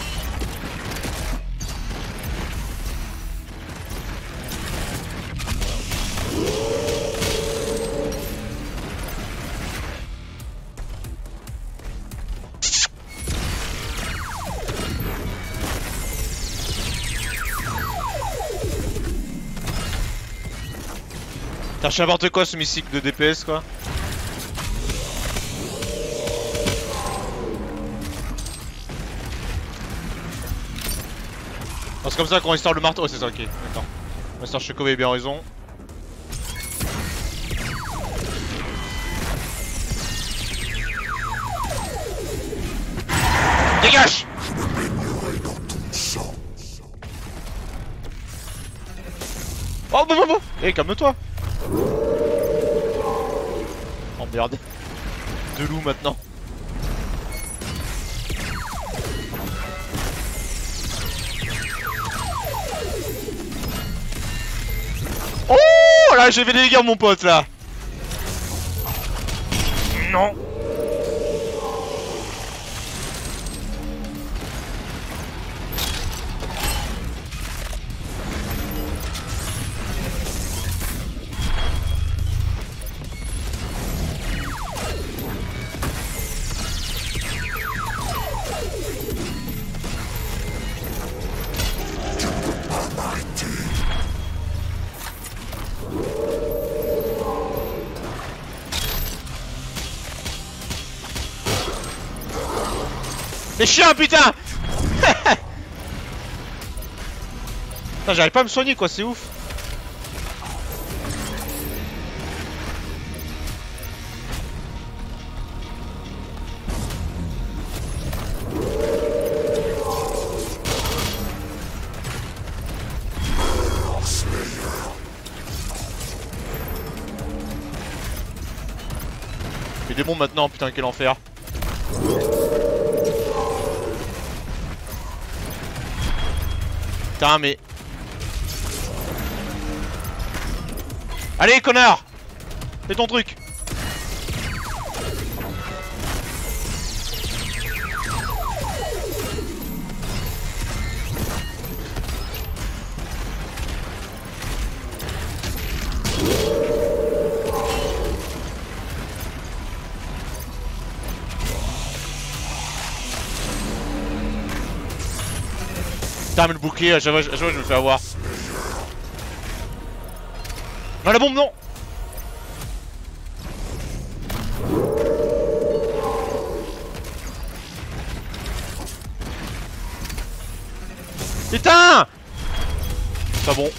T'as n'importe quoi ce mystique de DPS quoi. C'est comme ça qu'on restaure le marteau. Oh, c'est ça, ok, d'accord. Master Shekov avait bien raison. Dégage! Oh, bon. Eh, calme-toi! Oh merde. Deux loups maintenant. Oh là, j'ai fait des dégâts mon pote là. Non. Les chiens putain. Putain j'arrive pas à me soigner quoi, c'est ouf. Il est bon maintenant, putain quel enfer. Putain, mais... Allez, connard! Fais ton truc! Putain, mais le bouclier, à chaque fois je me fais avoir. Non, la bombe, non! Putain! Pas bon.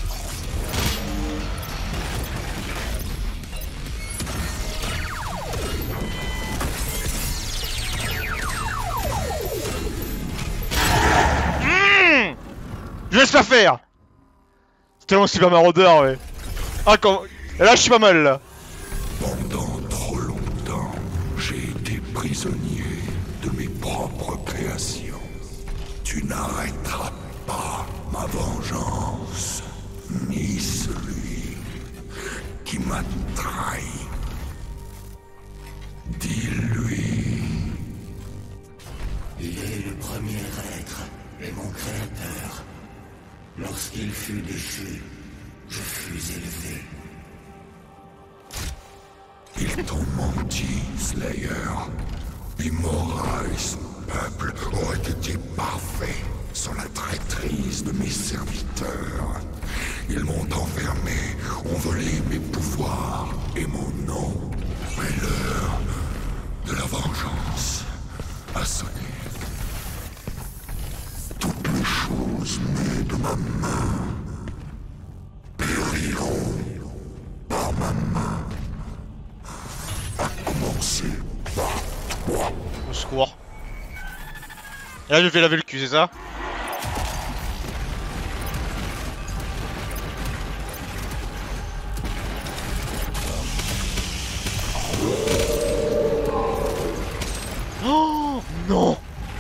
Je laisse pas faire! C'est tellement super maraudeur, ouais. Ah, quand... Là, je suis pas mal, là. Pendant trop longtemps, j'ai été prisonnier de mes propres créations. Tu n'arrêteras pas ma vengeance, ni celui qui m'a trahi. Dis-lui. Il est le premier être et mon créateur. Lorsqu'il fut déchu, je fus élevé. Ils t'ont menti, Slayer. Immorals, peuple, aurait été parfait sans la traîtrise de mes serviteurs. Ils m'ont enfermé, ont volé mes pouvoirs et mon nom. Mais l'heure de la vengeance a sonné. Toutes les choses nées de ma main périront par ma main. À commencer par toi. Au secours. Et là, je vais laver le cul, c'est ça? Oh non!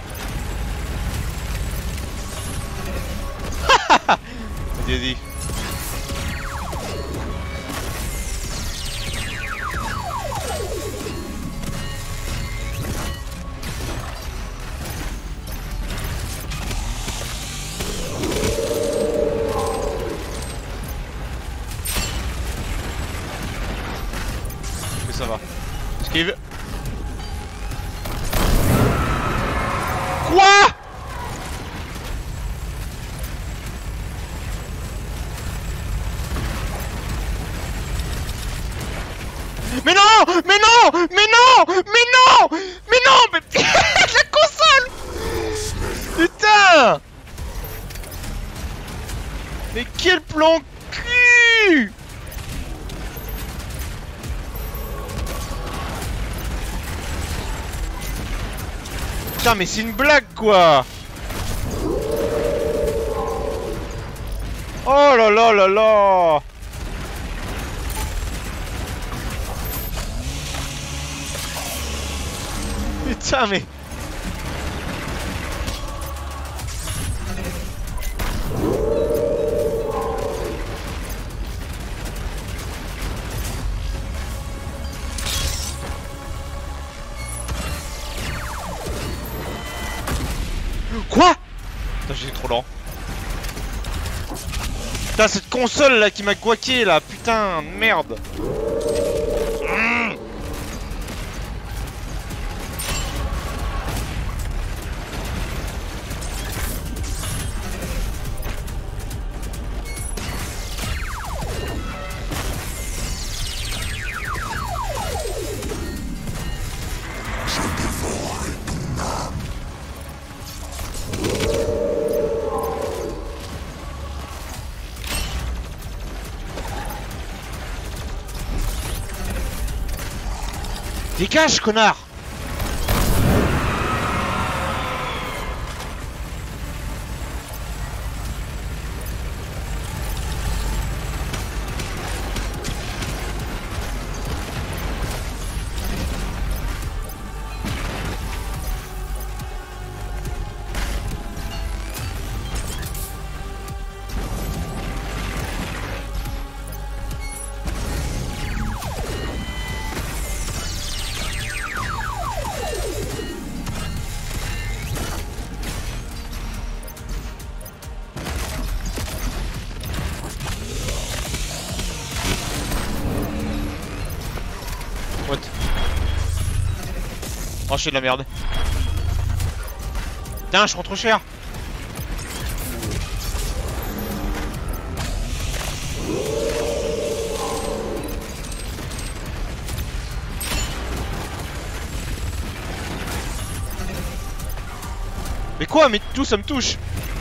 C'était dit. Mais ça va. Esquive. Quoi? Mais non! Mais non! Mais non! Mais non! Mais non! Mais la console! Putain! Mais quel plan cul! Putain, mais c'est une blague, quoi! Oh là là là là! Putain, mais... Quoi? Putain, j'étais trop lent. Putain, cette console là qui m'a guaqué là, putain, merde. Dégage, connard! Oh, je fais de la merde. Putain, je prends trop cher. Mais quoi? Mais tout ça me touche.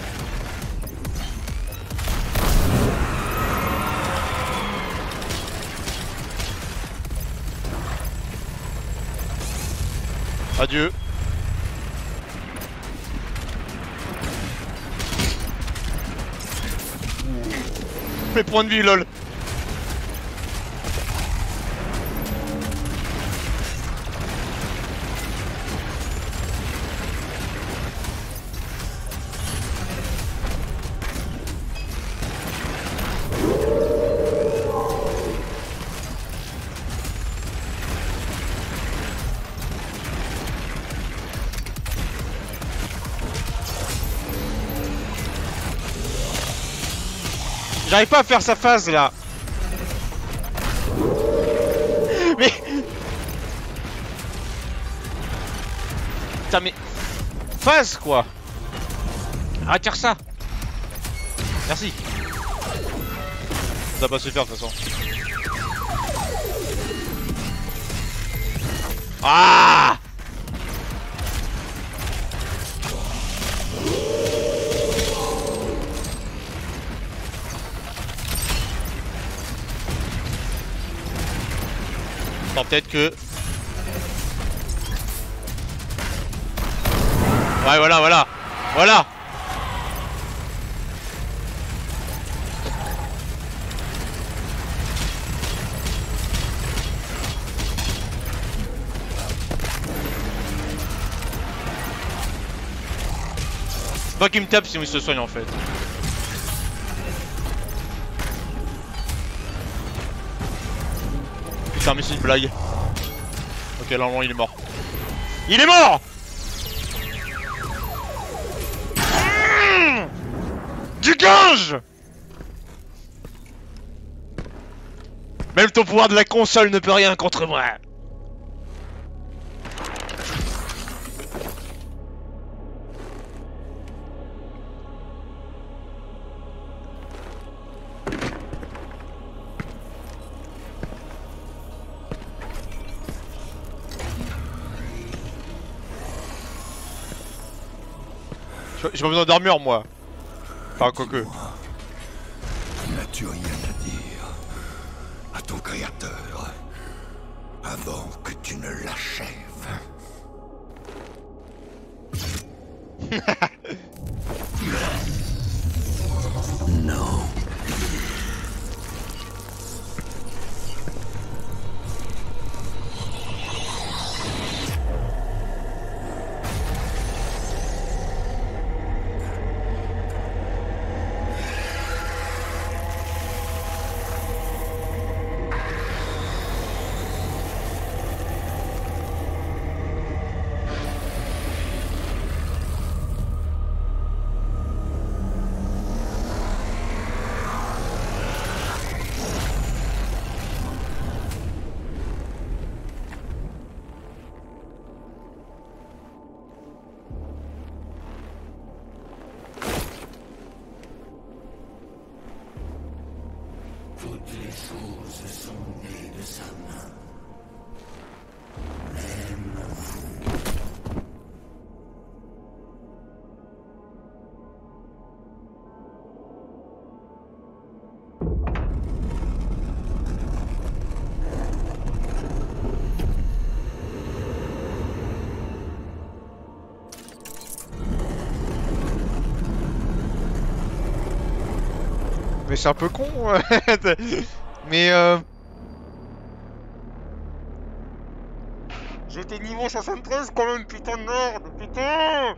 Adieu. Mes points de vie, lol. J'arrive pas à faire sa phase là. Mais... Putain mais... Phase quoi. Arrête de faire ça. Merci. Ça va pas se faire de toute façon. Ah! Attends, peut-être que... Ouais, voilà, voilà. Voilà. Faut pas qu'il me tape sinon il se soigne en fait. Putain mais c'est une blague. Ok, normalement il est mort. Il est mort! Du gange! Même ton pouvoir de la console ne peut rien contre moi. J'ai pas besoin d'armure moi. Enfin quoique. N'as-tu rien à dire à ton créateur avant que tu ne l'achèves? Non. Toutes les choses sont nées de sa main. Même vous. Mais c'est un peu con. Mais j'étais niveau 73 quand même, putain de merde, putain.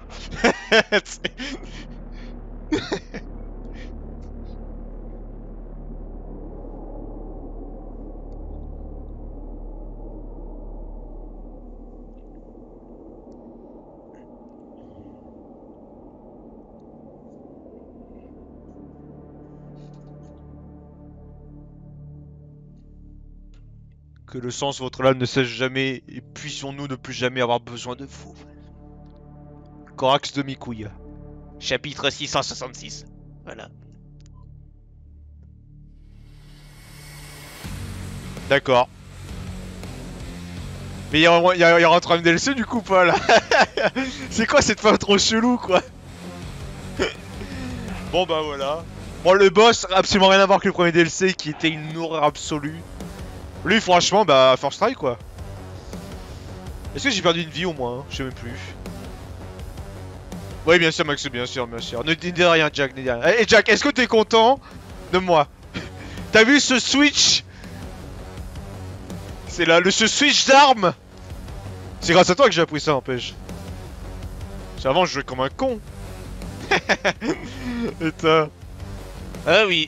Que le sens de votre âme ne cesse jamais, et puissions-nous ne plus jamais avoir besoin de vous. Corax demi-couille. Chapitre 666. Voilà. D'accord. Mais il y aura un troisième DLC du coup pas là. C'est quoi cette fin trop chelou quoi. Bon bah voilà. Bon le boss, absolument rien à voir avec le premier DLC qui était une horreur absolue. Lui franchement bah first try quoi. Est-ce que j'ai perdu une vie au moins hein? Je sais même plus. Oui bien sûr Max, bien sûr, bien sûr. Ne dis rien Jack, ne dis rien. Eh Jack, est-ce que t'es content de moi? T'as vu ce switch? C'est là, ce switch d'armes. C'est grâce à toi que j'ai appris ça, n'empêche. Avant, je jouais comme un con. Putain. Ah oui.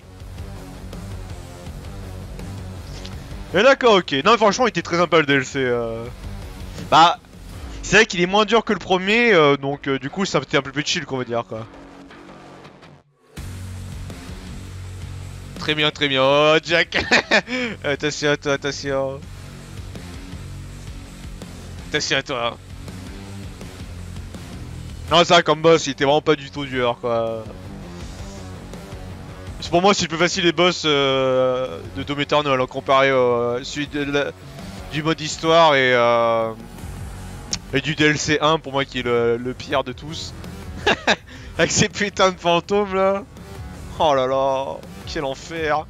Et d'accord, ok. Non, franchement, il était très sympa le DLC. Bah, c'est vrai qu'il est moins dur que le premier, donc du coup, ça était un peu plus chill, qu'on va dire, quoi. Très bien, très bien. Oh, Jack. Attention à toi, attention. Attention à toi. Non, ça comme boss, il était vraiment pas du tout dur quoi. Pour moi, c'est le plus facile les boss de Doom Eternal hein, comparé à celui du mode histoire et du DLC 1 pour moi qui est le pire de tous. Avec ces putains de fantômes là. Oh là là, quel enfer.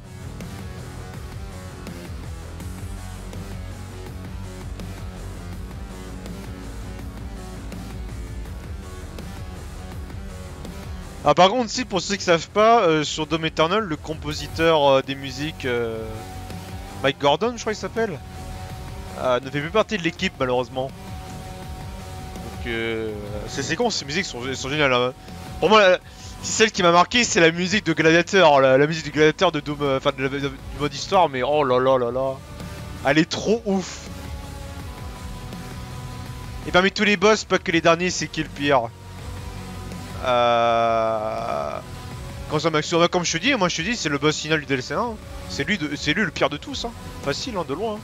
Ah par contre si pour ceux qui savent pas, sur Doom Eternal, le compositeur des musiques Mike Gordon je crois qu'il s'appelle ne fait plus partie de l'équipe malheureusement. Donc c'est con, ces musiques sont géniales hein. Pour moi celle qui m'a marqué c'est la musique de Gladiator, la musique du Gladiator de Doom, enfin du mode histoire mais oh là là là là. Elle est trop ouf. Et parmi tous les boss, pas que les derniers, c'est qui le pire? Quand ça Max, comme je te dis, moi je te dis c'est le boss final du DLC 1. C'est lui le pire de tous hein. Facile hein, de loin.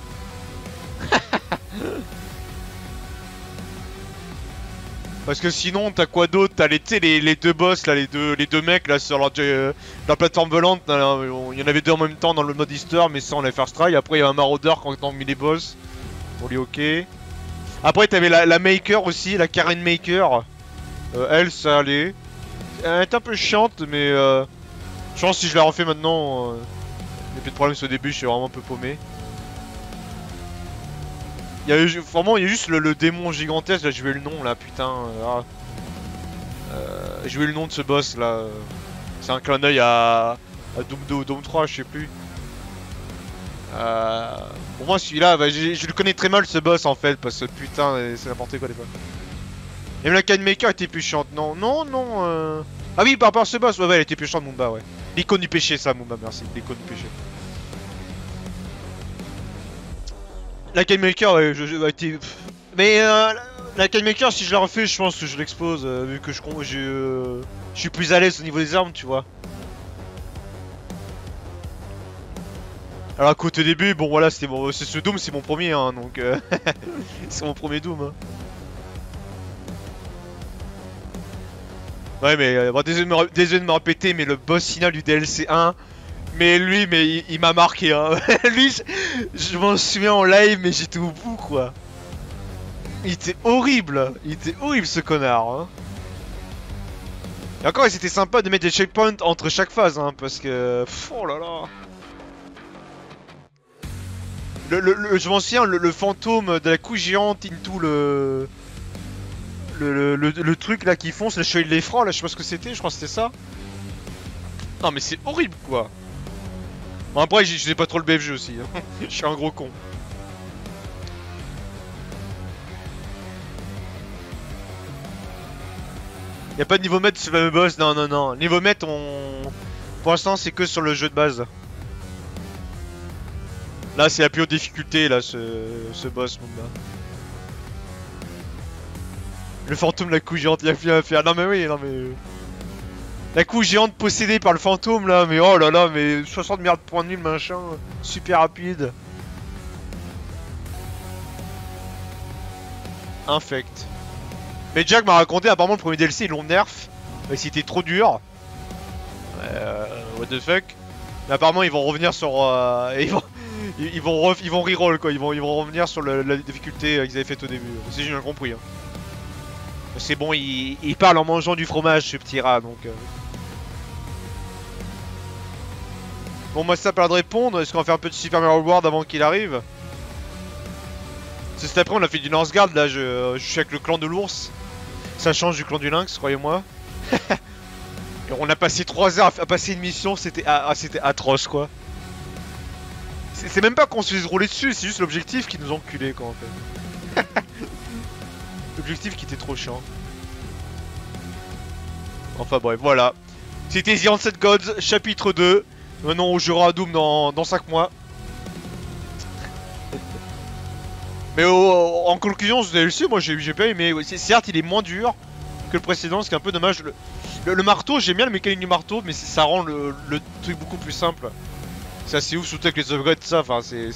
Parce que sinon t'as quoi d'autre? T'as les deux boss là, les deux mecs là sur leur plateforme volante. Là, il y en avait deux en même temps dans le mode histoire mais sans les first try. Après il y a un maraudeur quand on a mis les boss. Pour lui ok. Après t'avais la Maker aussi, la Karen Maker. Elle ça allait. Elle est un peu chiante mais je pense que si je la refais maintenant, il n'y a plus de problème sur le début, je suis vraiment un peu paumé. Vraiment il y a juste le démon gigantesque, là j'ai oublié le nom là putain. J'ai oublié le nom de ce boss là. C'est un clin d'œil à Doom 2 ou Doom 3, je sais plus. Pour moi celui-là, bah, je le connais très mal ce boss en fait, parce que putain c'est n'importe quoi des fois. Même la Kane Maker était plus chiante, non, non, non. Ah oui, par rapport à ce boss, ouais, elle était plus chiante, Mumba, ouais. L'icône du péché, ça, Mumba, merci, l'icône du péché. La Kane Maker, ouais, mais la Kane Maker, si je la refais, je pense que je l'explose, vu que je suis plus à l'aise au niveau des armes, tu vois. Alors, côté début, bon, voilà, c'est ce Doom, c'est mon premier, hein, donc c'est mon premier Doom, hein. Ouais mais désolé de me répéter mais le boss final du DLC 1, mais lui mais il m'a marqué hein. Lui je m'en souviens en live mais j'étais au bout quoi. Il était horrible ce connard hein. Et encore c'était sympa de mettre des checkpoints entre chaque phase hein parce que... oh là là. Je m'en souviens le fantôme de la couche géante into le truc là qui fonce, le chevalier de l'effroi là, je sais pas ce que c'était, je crois que c'était ça. Non mais c'est horrible quoi. Bon après je sais pas trop le BFG aussi, hein. Je suis un gros con. Y'a pas de niveau maître sur le boss, non non non. Niveau maître pour l'instant c'est que sur le jeu de base. Là c'est la plus haute difficulté là ce boss mon gars. Le fantôme, la couche géante, il a plus à faire. Non mais oui, non mais... La couche géante possédée par le fantôme là, mais oh là là, mais 60 milliards de points de nul machin, super rapide. infect. Mais Jack m'a raconté, apparemment le premier DLC ils l'ont nerf. Mais c'était trop dur. What the fuck. Mais apparemment ils vont revenir sur... ils vont reroll quoi, ils vont revenir sur la difficulté qu'ils avaient faite au début. Si j'ai bien compris. Hein. C'est bon, il parle en mangeant du fromage ce petit rat donc... Bon moi ça parle de répondre, est-ce qu'on va faire un peu de Super Mario World avant qu'il arrive? C'est cet après on a fait du Northgard là, je suis avec le clan de l'ours. Ça change du clan du lynx, croyez-moi. On a passé 3 heures à passer une mission, c'était atroce quoi. C'est même pas qu'on se faisait rouler dessus, c'est juste l'objectif qui nous enculait quoi en fait. L'objectif qui était trop chiant. Enfin bref, voilà. C'était The Ancient Gods, chapitre 2. Maintenant on jouera à Doom dans 5 mois. Mais en conclusion, ce DLC, moi j'ai bien aimé. Certes, il est moins dur que le précédent, ce qui est un peu dommage. Le marteau, j'aime bien le mécanique du marteau, mais ça rend le truc beaucoup plus simple. C'est assez ouf, surtout avec les upgrades, tout ça. Enfin,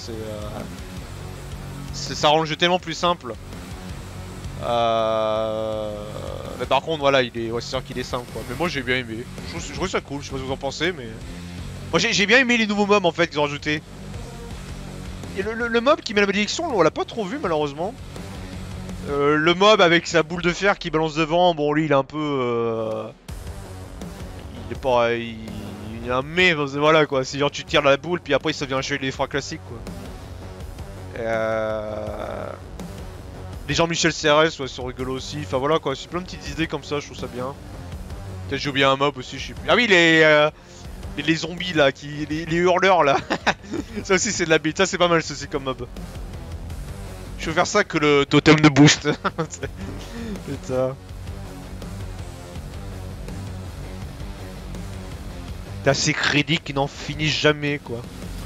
ça rend le jeu tellement plus simple. Mais par contre, voilà, c'est sûr qu'il est simple quoi. Mais moi j'ai bien aimé. Je trouve ça cool, je sais pas ce que vous en pensez, mais. Moi j'ai bien aimé les nouveaux mobs en fait qu'ils ont rajoutés. Et le mob qui met la malédiction, on l'a pas trop vu malheureusement. Le mob avec sa boule de fer qui balance devant, bon lui il est un peu... il est pas... il est un mais, voilà quoi, c'est genre tu tires la boule puis après ça devient un chevalier des phrases classique quoi. Les Jean-Michel CRS ouais, sont rigolos aussi, enfin voilà quoi, c'est plein de petites idées comme ça, je trouve ça bien. Peut-être j'ai oublié un mob aussi, je sais plus. Ah oui les zombies là, les hurleurs là. Ça aussi c'est de la bite, ça c'est pas mal ceci comme mob. Je veux faire ça que le totem de boost. Putain. T'as ces crédits qui n'en finissent jamais quoi.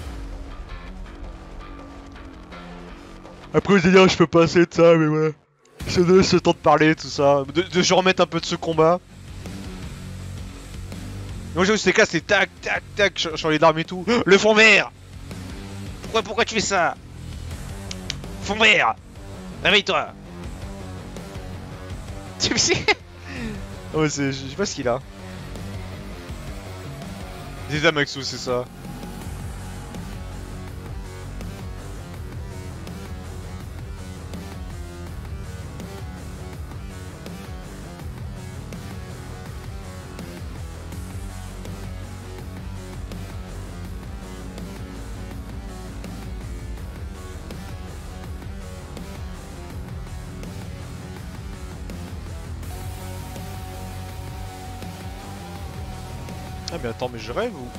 Après vous allez dire je peux pas assez de ça mais ouais. Je donne ce temps de parler tout ça. De je remettre un peu de ce combat. Moi j'ai aussi ces cas c'est tac tac tac sur les armes et tout. Le fond vert. Pourquoi tu fais ça? Fond vert. Réveille-toi. Tu sais. Ouais je sais pas ce qu'il a. Des Maxou c'est ça. Ah mais attends mais je rêve ou...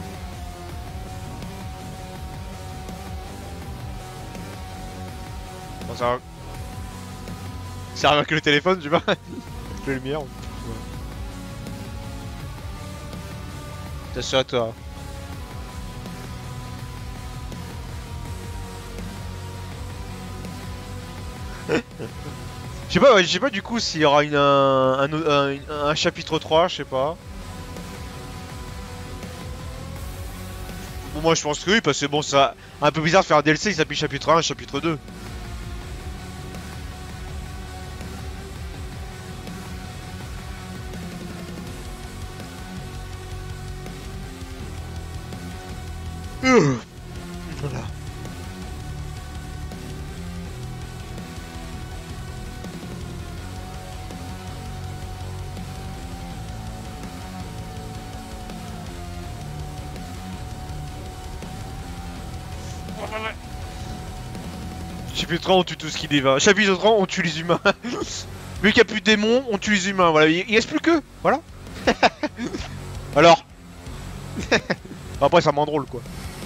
Bon, ça va que le téléphone tu vois. Avec la lumière. Ouais. Attention à toi. Je sais pas du coup s'il y aura un chapitre 3, je sais pas. Bon, moi je pense que oui, parce que bon, ça un peu bizarre de faire un DLC qui s'appelle chapitre 1 chapitre 2. Voilà. Chapitre 3 on tue tout ce qui déva. Chapitre 3 on tue les humains. Vu qu'il n'y a plus de démons, on tue les humains. Voilà, il reste plus que. Voilà. Alors. Après ça m'en drôle quoi.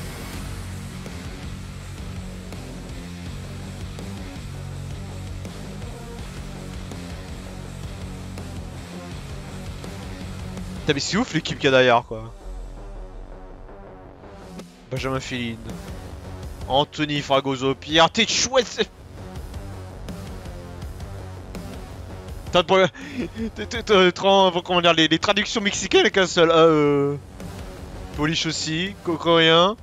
Putain mais c'est ouf l'équipe qu'il y a derrière quoi. Benjamin Féline. Anthony Fragoso, Pierre, t'es chouette. Comment dire, les traductions mexicaines avec un seul. Polish aussi, coréen.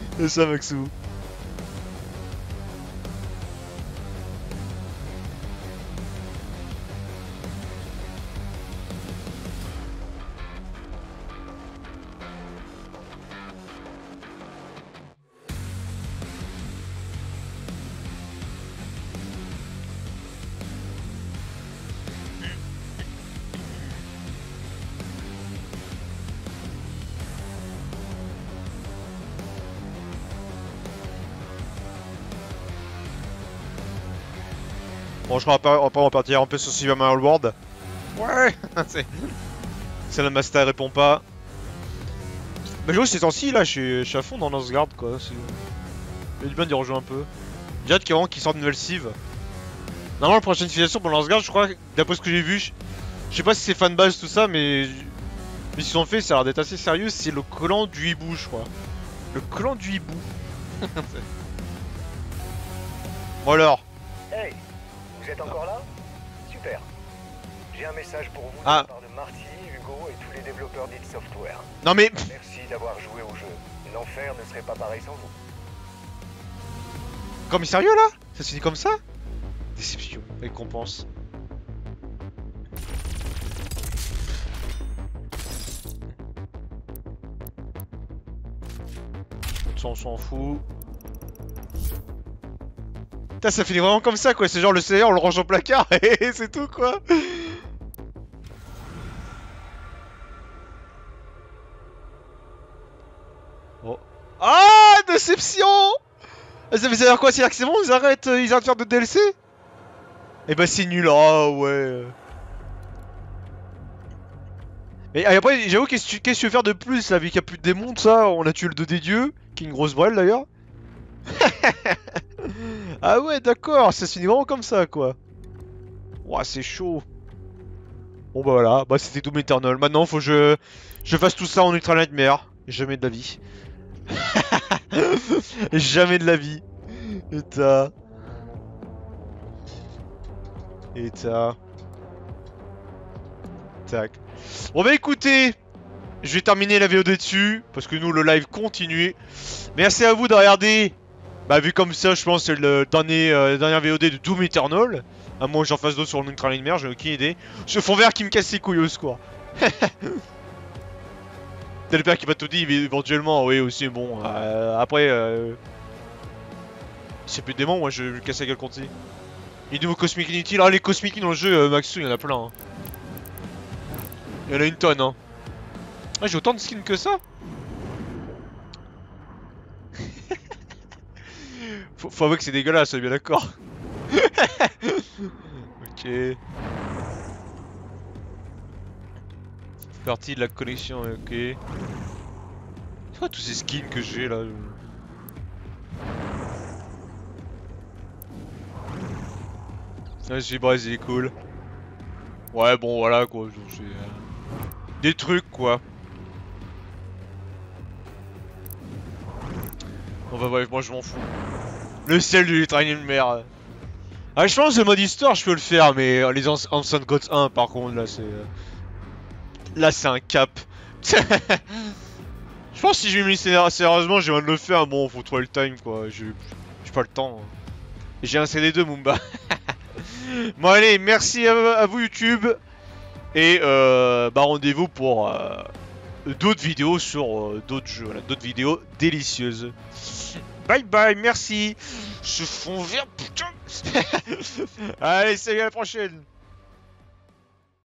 C'est ça, Maxou. Bon, je crois pas en partir un peu sur Super Mario World. Ouais. C'est la Master répond pas. Mais j'avoue ces temps-ci là, je suis à fond dans Northgard quoi. Il y a du bien d'y rejoindre un peu. J'ai hâte qu'il sorte une nouvelle cive. Normalement la prochaine utilisation pour Northgard, je crois, d'après ce que j'ai vu, je sais pas si c'est fanbase tout ça, mais ce qu'ils ont fait, ça a l'air d'être assez sérieux. C'est le clan du hibou, je crois. Le clan du hibou. Bon alors. Hey, vous êtes encore là? Super. J'ai un message pour vous de Ah. la part de Marty, Hugo et tous les développeurs d'id Software. Non mais. Merci d'avoir joué au jeu. L'enfer ne serait pas pareil sans vous. Comme sérieux là? Ça se finit comme ça? Déception, récompense. Ça on s'en fout. Putain ça finit vraiment comme ça quoi, c'est genre le CR on le range au placard et c'est tout quoi. Oh. Ah déception. Ça veut dire quoi? C'est-à-dire que c'est bon, ils arrêtent de faire de DLC? Eh bah c'est nul, ah ouais. Mais après, j'avoue, qu'est-ce que tu veux faire de plus là, vu qu'il n'y a plus de démons, ça? On a tué le 2 des dieux, qui est une grosse brêle d'ailleurs. Ah ouais, d'accord, ça se finit vraiment comme ça quoi. Ouah, c'est chaud. Bon bah voilà, bah c'était Doom Eternal. Maintenant, faut que je fasse tout ça en Ultra Nightmare. Jamais de la vie. Jamais de la vie. Et t'as... Tac. Bon bah écoutez, je vais terminer la VOD dessus, parce que nous le live continue. Merci à vous de regarder. Bah vu comme ça, je pense que c'est le dernier, la dernière VOD de Doom Eternal. À moins que j'en fasse d'autres sur le Ultra Nightmare, j'ai aucune idée. Ce fond vert qui me casse les couilles au secours. T'as le père qui va te dire éventuellement, oui aussi bon. Après, c'est plus de démons, moi je vais me casser la gueule contre lui. Et nouveau Cosmic Inutile, ah les Cosmic dans le jeu, Maxou, il y en a plein. Hein. Il y en a une tonne hein. Ah j'ai autant de skins que ça. Faut avouer que c'est dégueulasse, on est bien d'accord. Ok. C'est partie de la collection, ok. C'est quoi tous ces skins que j'ai là? Vas-y, Bryce, il est cool. Ouais, bon, voilà quoi. J'ai des trucs quoi. Bon, bah, bref, moi je m'en fous. Le ciel de l'Ultra Nightmare. Ah, je pense que le mode histoire, je peux le faire, mais les Ancient Gods 1, par contre, là, c'est. Là, c'est un cap. Je pense que si je m'y mets sérieusement, j'ai envie de le faire. Bon, faut trouver le time quoi. J'ai pas le temps. J'ai un CD2, Mumba. Bon, allez, merci à vous, YouTube. Et bah, rendez-vous pour d'autres vidéos sur d'autres jeux. Voilà, d'autres vidéos délicieuses. Bye bye, merci. Ce fond vert, putain. Allez, salut, à la prochaine.